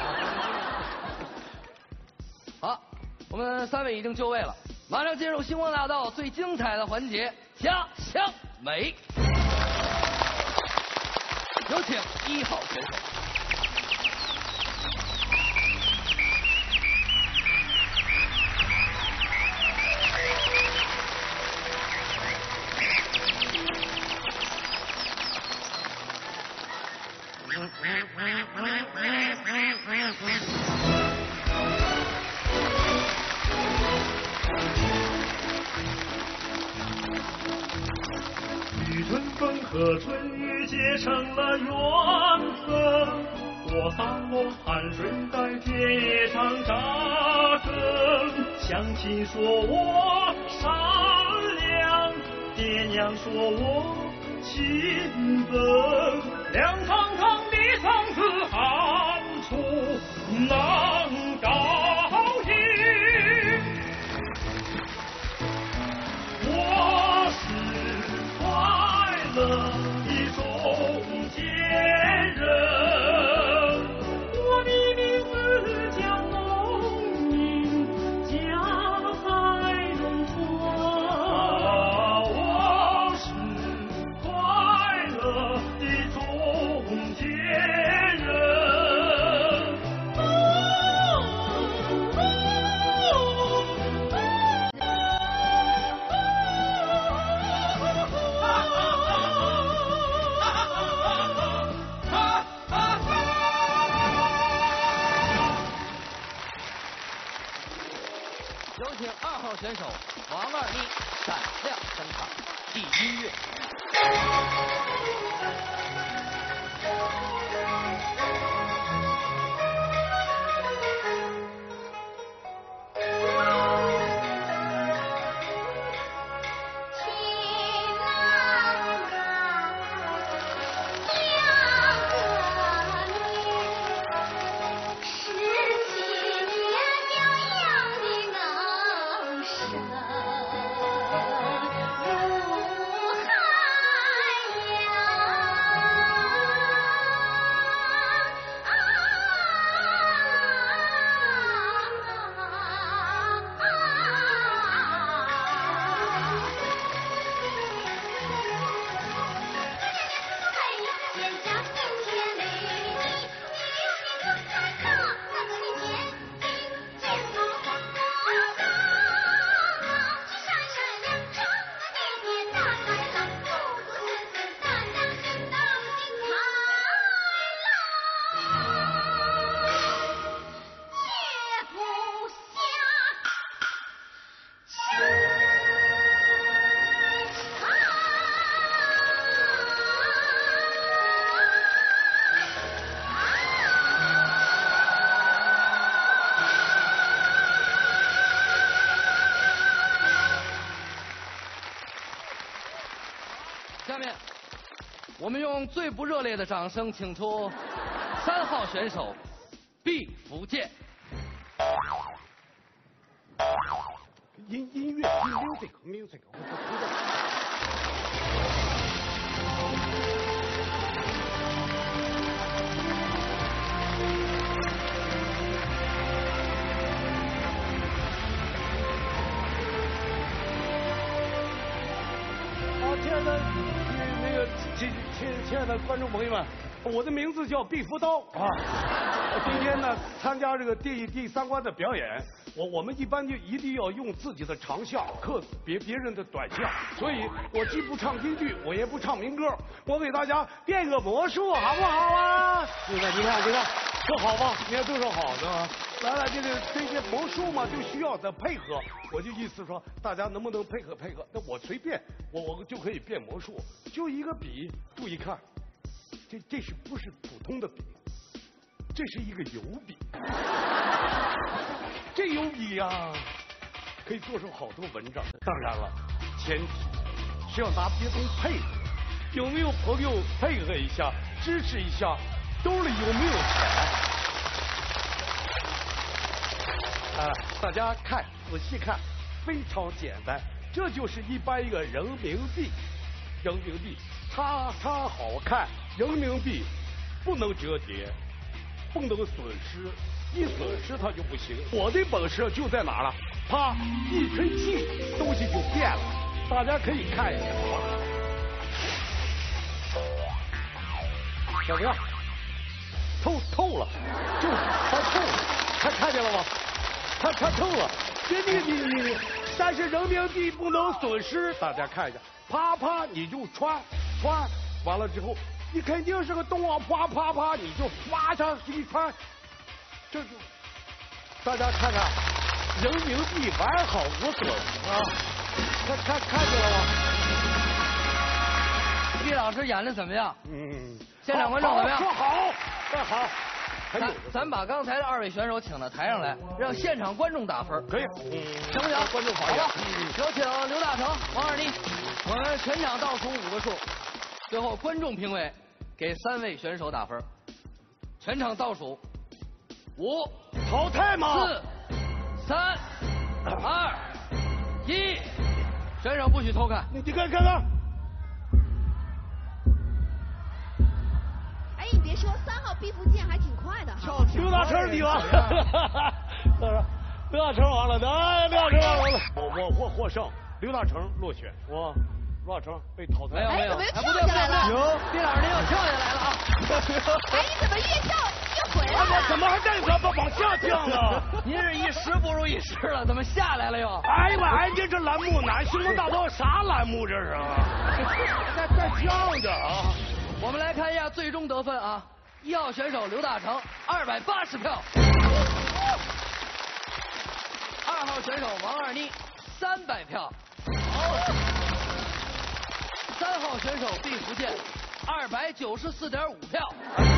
好，我们3位已经就位了，马上进入星光大道最精彩的环节——家乡美。有请1号选手。 与春风和春雨结成了缘分，我洒落汗水在田野上扎根。乡亲说我善良，爹娘说我勤奋，亮堂堂的嗓子喊出男高音。我是快乐的中间人，我的名字叫农民，家有请2号选手王二妮闪亮登场，第一乐。下面，我们用最不热烈的掌声，请出3号选手毕福剑。 音乐 music。亲爱的亲爱的观众朋友们，我的名字叫毕福刀啊。今天呢，参加这个第3关的表演，我们一般就一定要用自己的长项克别人的短项，所以我既不唱京剧，我也不唱民歌，我给大家变个魔术，好不好啊？你看，这好吗？你看都是好的啊。来，这些魔术嘛，就需要的配合。我就意思说，大家能不能配合？那我随便，我就可以变魔术，就一个笔，注意看，这不是普通的笔，这是一个油笔。这油笔呀，可以做出好多文章。当然了，前提是要拿别人配合。有没有朋友配合一下，支持一下？兜里有没有钱？大家看，仔细看，非常简单，这就是一般一个人民币，它好看，人民币不能折叠，不能损失，一损失它就不行。我的本事就在哪了？啪，一吹气，东西就变了。大家可以看一下，怎么样？透了，它透了，看见了吗？它透了，你，但是人民币不能损失，大家看一下，啪你就穿，完了之后，你肯定是个洞啊，啪你就发上去一穿，这就，大家看看，人民币完好无损啊，看见了吗？ 毕老师演的怎么样？现场观众怎么样？ 说好，好。 咱把刚才的2位选手请到台上来，让现场观众打分。 可以， 行不行？ 观众好吧。有请刘大成、王二妮，我们全场倒数5个数，最后观众评委给3位选手打分。全场倒数，5， 淘汰吗 ？4、3、2、1，选手不许偷看。 你看。 你别说，3号毕福剑还挺快的哈。 刘大成你完了，刘大成完了，我获胜，刘大成落选，刘大成被淘汰。 没有，怎么又跳下来了？ 毕老师您又跳下来了啊！ 你怎么越跳越回来了？ 我怎么还在往下降呢？ 您是一时不如一时了，怎么下来了又？ 哎呀，这栏目哪？星光大道啥栏目这是？再降着啊！ 我们来看一下最终得分啊！1号选手刘大成280票，2号号选手王二妮300票。3号选手毕福剑294.5票。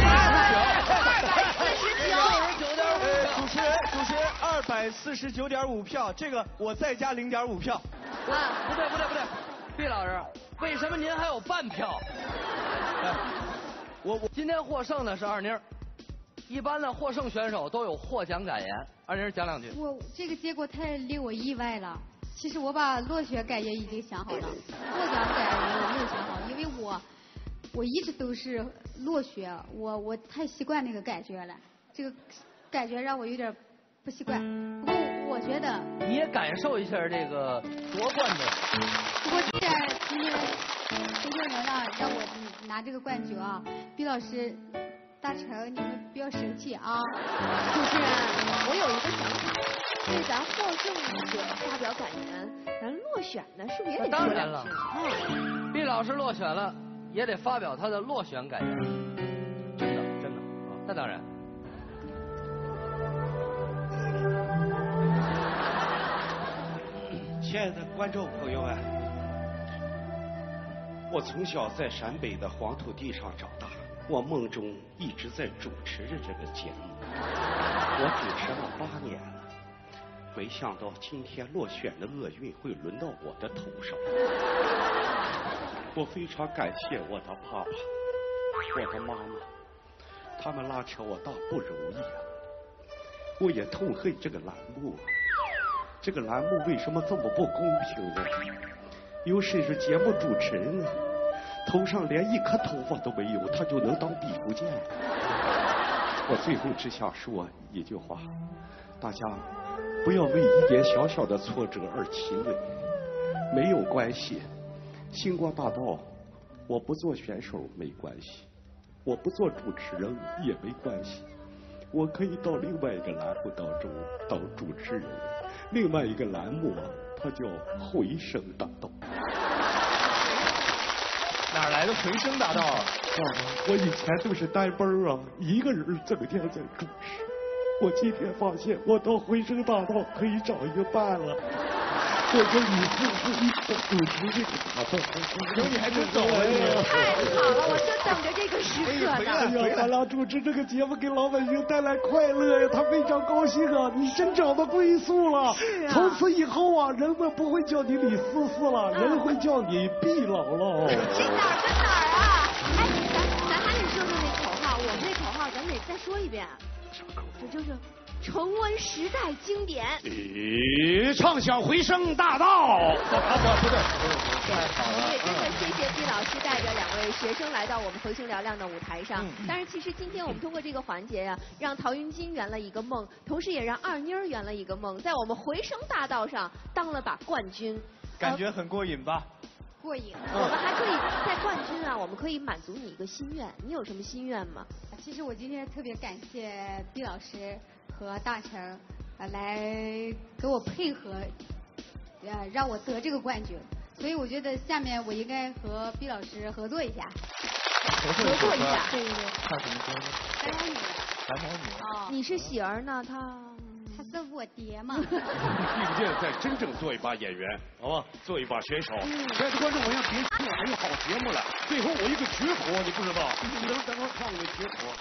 主持人249.5票，这个我再加0.5票。 不对，毕老师，为什么您还有半票？我今天获胜的是二妮儿。一般的获胜选手都有获奖感言，二妮儿讲2句。 这个结果太令我意外了。其实我把落选感言已经想好了，获奖感言我没有想好，因为我一直都是落选，我太习惯那个感觉了，这个感觉让我有点不习惯。不过我觉得你也感受一下这个夺冠的。 不过既然今天能让我拿这个冠军啊，毕老师、大成，你们不要生气啊。 主持人，我有一个想法，对咱获胜者发表感言，咱落选的是不是也得当然了，毕老师落选了，也得发表他的落选感言。真的，那当然。 亲爱的观众朋友们，我从小在陕北的黄土地上长大，我梦中一直在主持着这个节目，我主持了8年了，没想到今天落选的厄运会轮到我的头上。我非常感谢我的爸爸，我的妈妈，他们拉扯我大不容易啊！我也痛恨这个栏目。这个栏目为什么这么不公平呢？尤其是节目主持人呢，头上连一颗头发都没有，他就能当毕福剑。我最后只想说一句话：大家不要为一点小小的挫折而气馁，没有关系。星光大道，我不做选手没关系，我不做主持人也没关系，我可以到另外一个栏目当中当主持人。另外一个栏目它叫回声大道。 哪来的回声大道啊？ 我以前都是单班啊，一个人整天在主持。我今天发现我到回声大道可以找一个伴了。我跟你一起主持这个大道， 你还真走了你！ 太好了，我就等着这个时刻呢。 哎呀，咱俩主持这个节目给老百姓带来快乐呀，他非常高兴啊！你真找到归宿了。 是啊。 从此以后啊，人们不会叫你李思思了，人会叫你毕姥姥。 这哪儿啊？哎，咱还得说说那口号，我们这口号咱得再说一遍。这就是重温时代经典。 畅想回声大道。 不对， 我们也真的谢谢毕老师带着2位学生来到我们回声嘹亮的舞台上。但是其实今天我们通过这个环节呀，让陶云金圆了一个梦，同时也让二妮儿圆了一个梦，在我们回声大道上当了把冠军。 感觉很过瘾吧？ 过瘾。 我们还可以在冠军啊，我们可以满足你一个心愿。你有什么心愿吗？ 其实我今天特别感谢毕老师和大成，来给我配合，让我得这个冠军。所以我觉得下面我应该和毕老师合作一下。 合作一下。 对。 唱什么歌呢？ 白毛女。 白毛女。 哦。 你是喜儿呢，他是我爹嘛。 毕福剑再真正做一把演员，好吧，做一把选手。亲爱的观众朋友，别听了，还有好节目了。最后我一个绝活，你不知道？等会儿看我的绝活。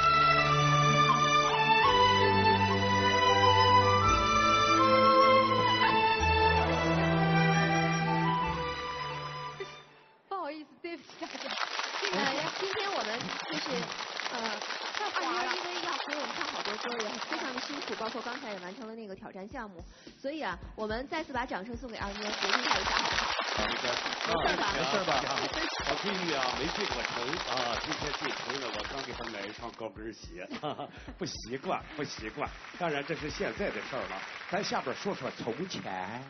不好意思，对不起大家。 今天我们就是二妮儿因为要给我们唱好多歌，也非常的辛苦，包括刚才也完成了那个挑战项目，所以啊，我们再次把掌声送给二妮儿，鼓励她一下，好不好？ 没事吧？我闺女啊，没进过城啊，今天进城了，我刚给她买一双高跟鞋，不习惯。当然这是现在的事儿了，咱下边说说从前。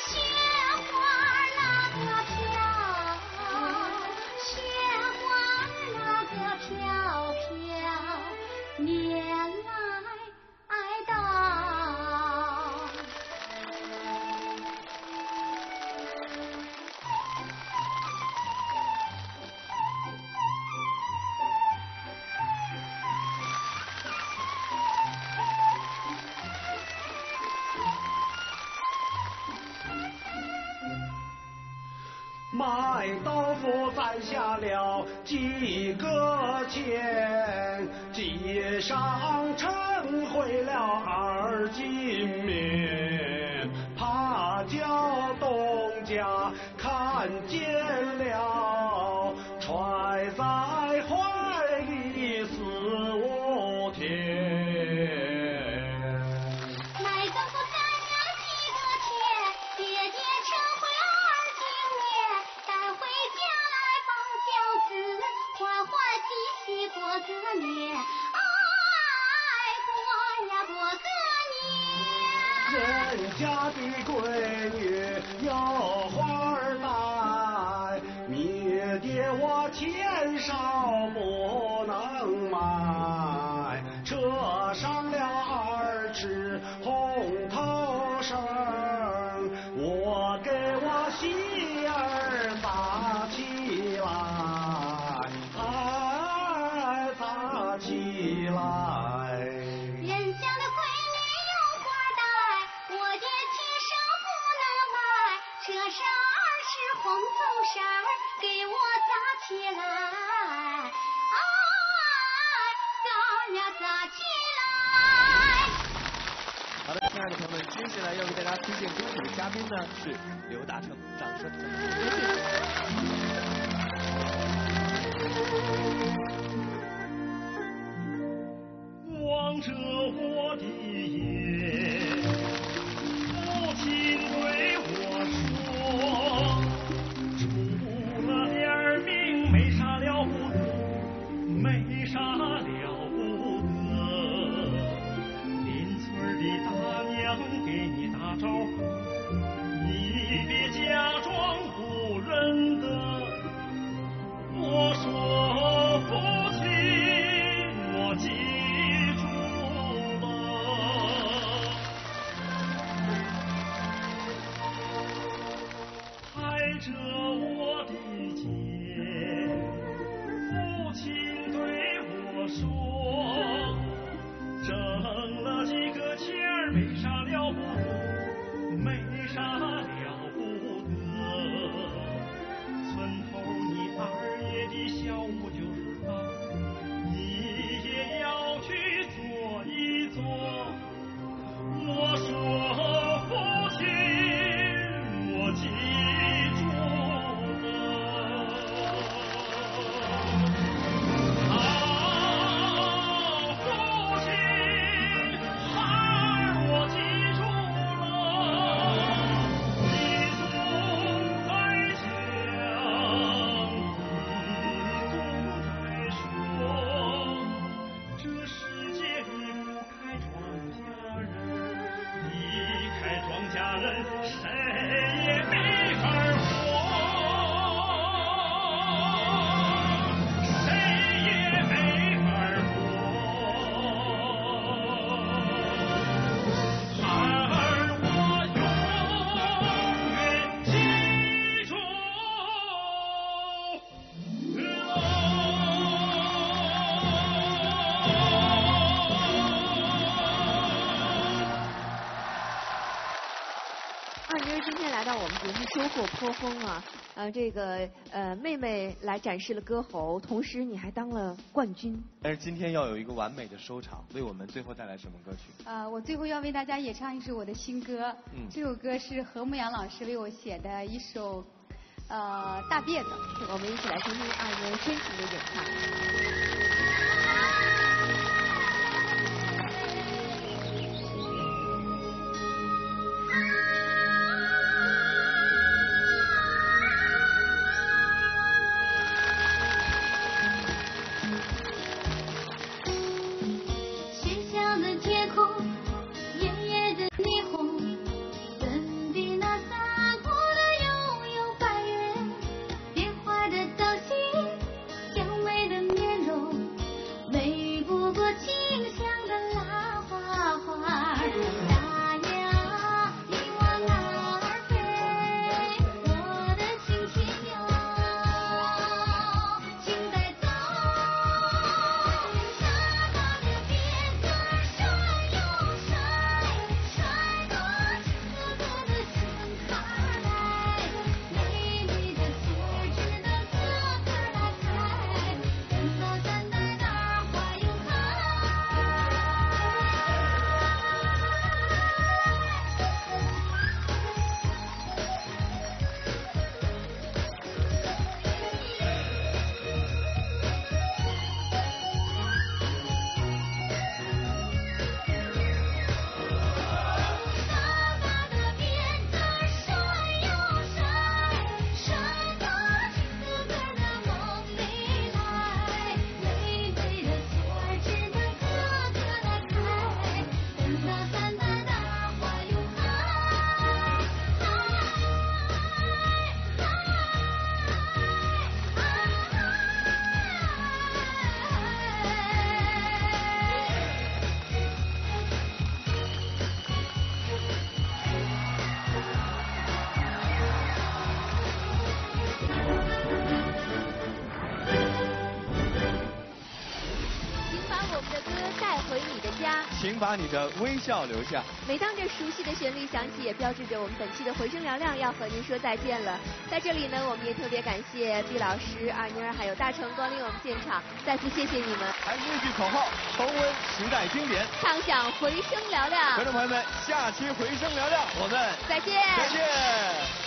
雪花买豆腐攒下了几个钱，街上称回了2斤面，怕叫东家看见了，揣在怀里4、5天。 买豆腐攒了几个钱，爹爹称回2斤面，带回家来包饺子，欢欢喜喜过个年，过呀过个年。 人家的闺女有花戴，灭爹我钱少不能买，扯上了2尺红头绳，我给我媳儿扎起来，扎起来。 人家的闺女有花戴，我爹亲手不能买，扯上2尺红头绳儿给我扎起来，扎呀扎起来。 好的，亲爱的朋友们，接下来要给大家推荐歌曲的嘉宾呢是刘大成，掌声欢迎。 望着我的眼，父亲对我说，出了点名没啥了不得，没啥了不得。邻村的大娘给你打招呼，你别假装不认得。我说父亲，我记住了，拍着我的肩，父亲对我说，挣了几个钱儿没啥了不得，没啥了不得。村头你二爷的小屋就是大，你也要去坐一坐。我说父亲，我记住了。父亲，孩儿我记住了。一纵在讲，一纵在说，这世界离不开庄稼人，离开庄稼人，谁也没法活，谁也没法活。孩儿我永远记住二妮儿今天来到我们节目收获颇丰啊，这个妹妹来展示了歌喉，同时你还当了冠军。 但是今天要有一个完美的收场，为我们最后带来什么歌曲？ 我最后要为大家演唱一首我的新歌，这首歌是何牧阳老师为我写的一首大辫子， 我们一起来听听二妮儿深情的演唱。 学校的天空，夜夜的霓虹，粉笔那洒脱的悠悠白云，变化的造型，优美的回你的家。 请把你的微笑留下。 每当这熟悉的旋律响起，也标志着我们本期的回声嘹亮要和您说再见了。在这里呢，我们也特别感谢毕老师、二妮儿还有大成光临我们现场，再次谢谢你们。 还是那句口号，重温时代经典， 唱响回声嘹亮。 观众朋友们，下期回声嘹亮，我们再见。 再见。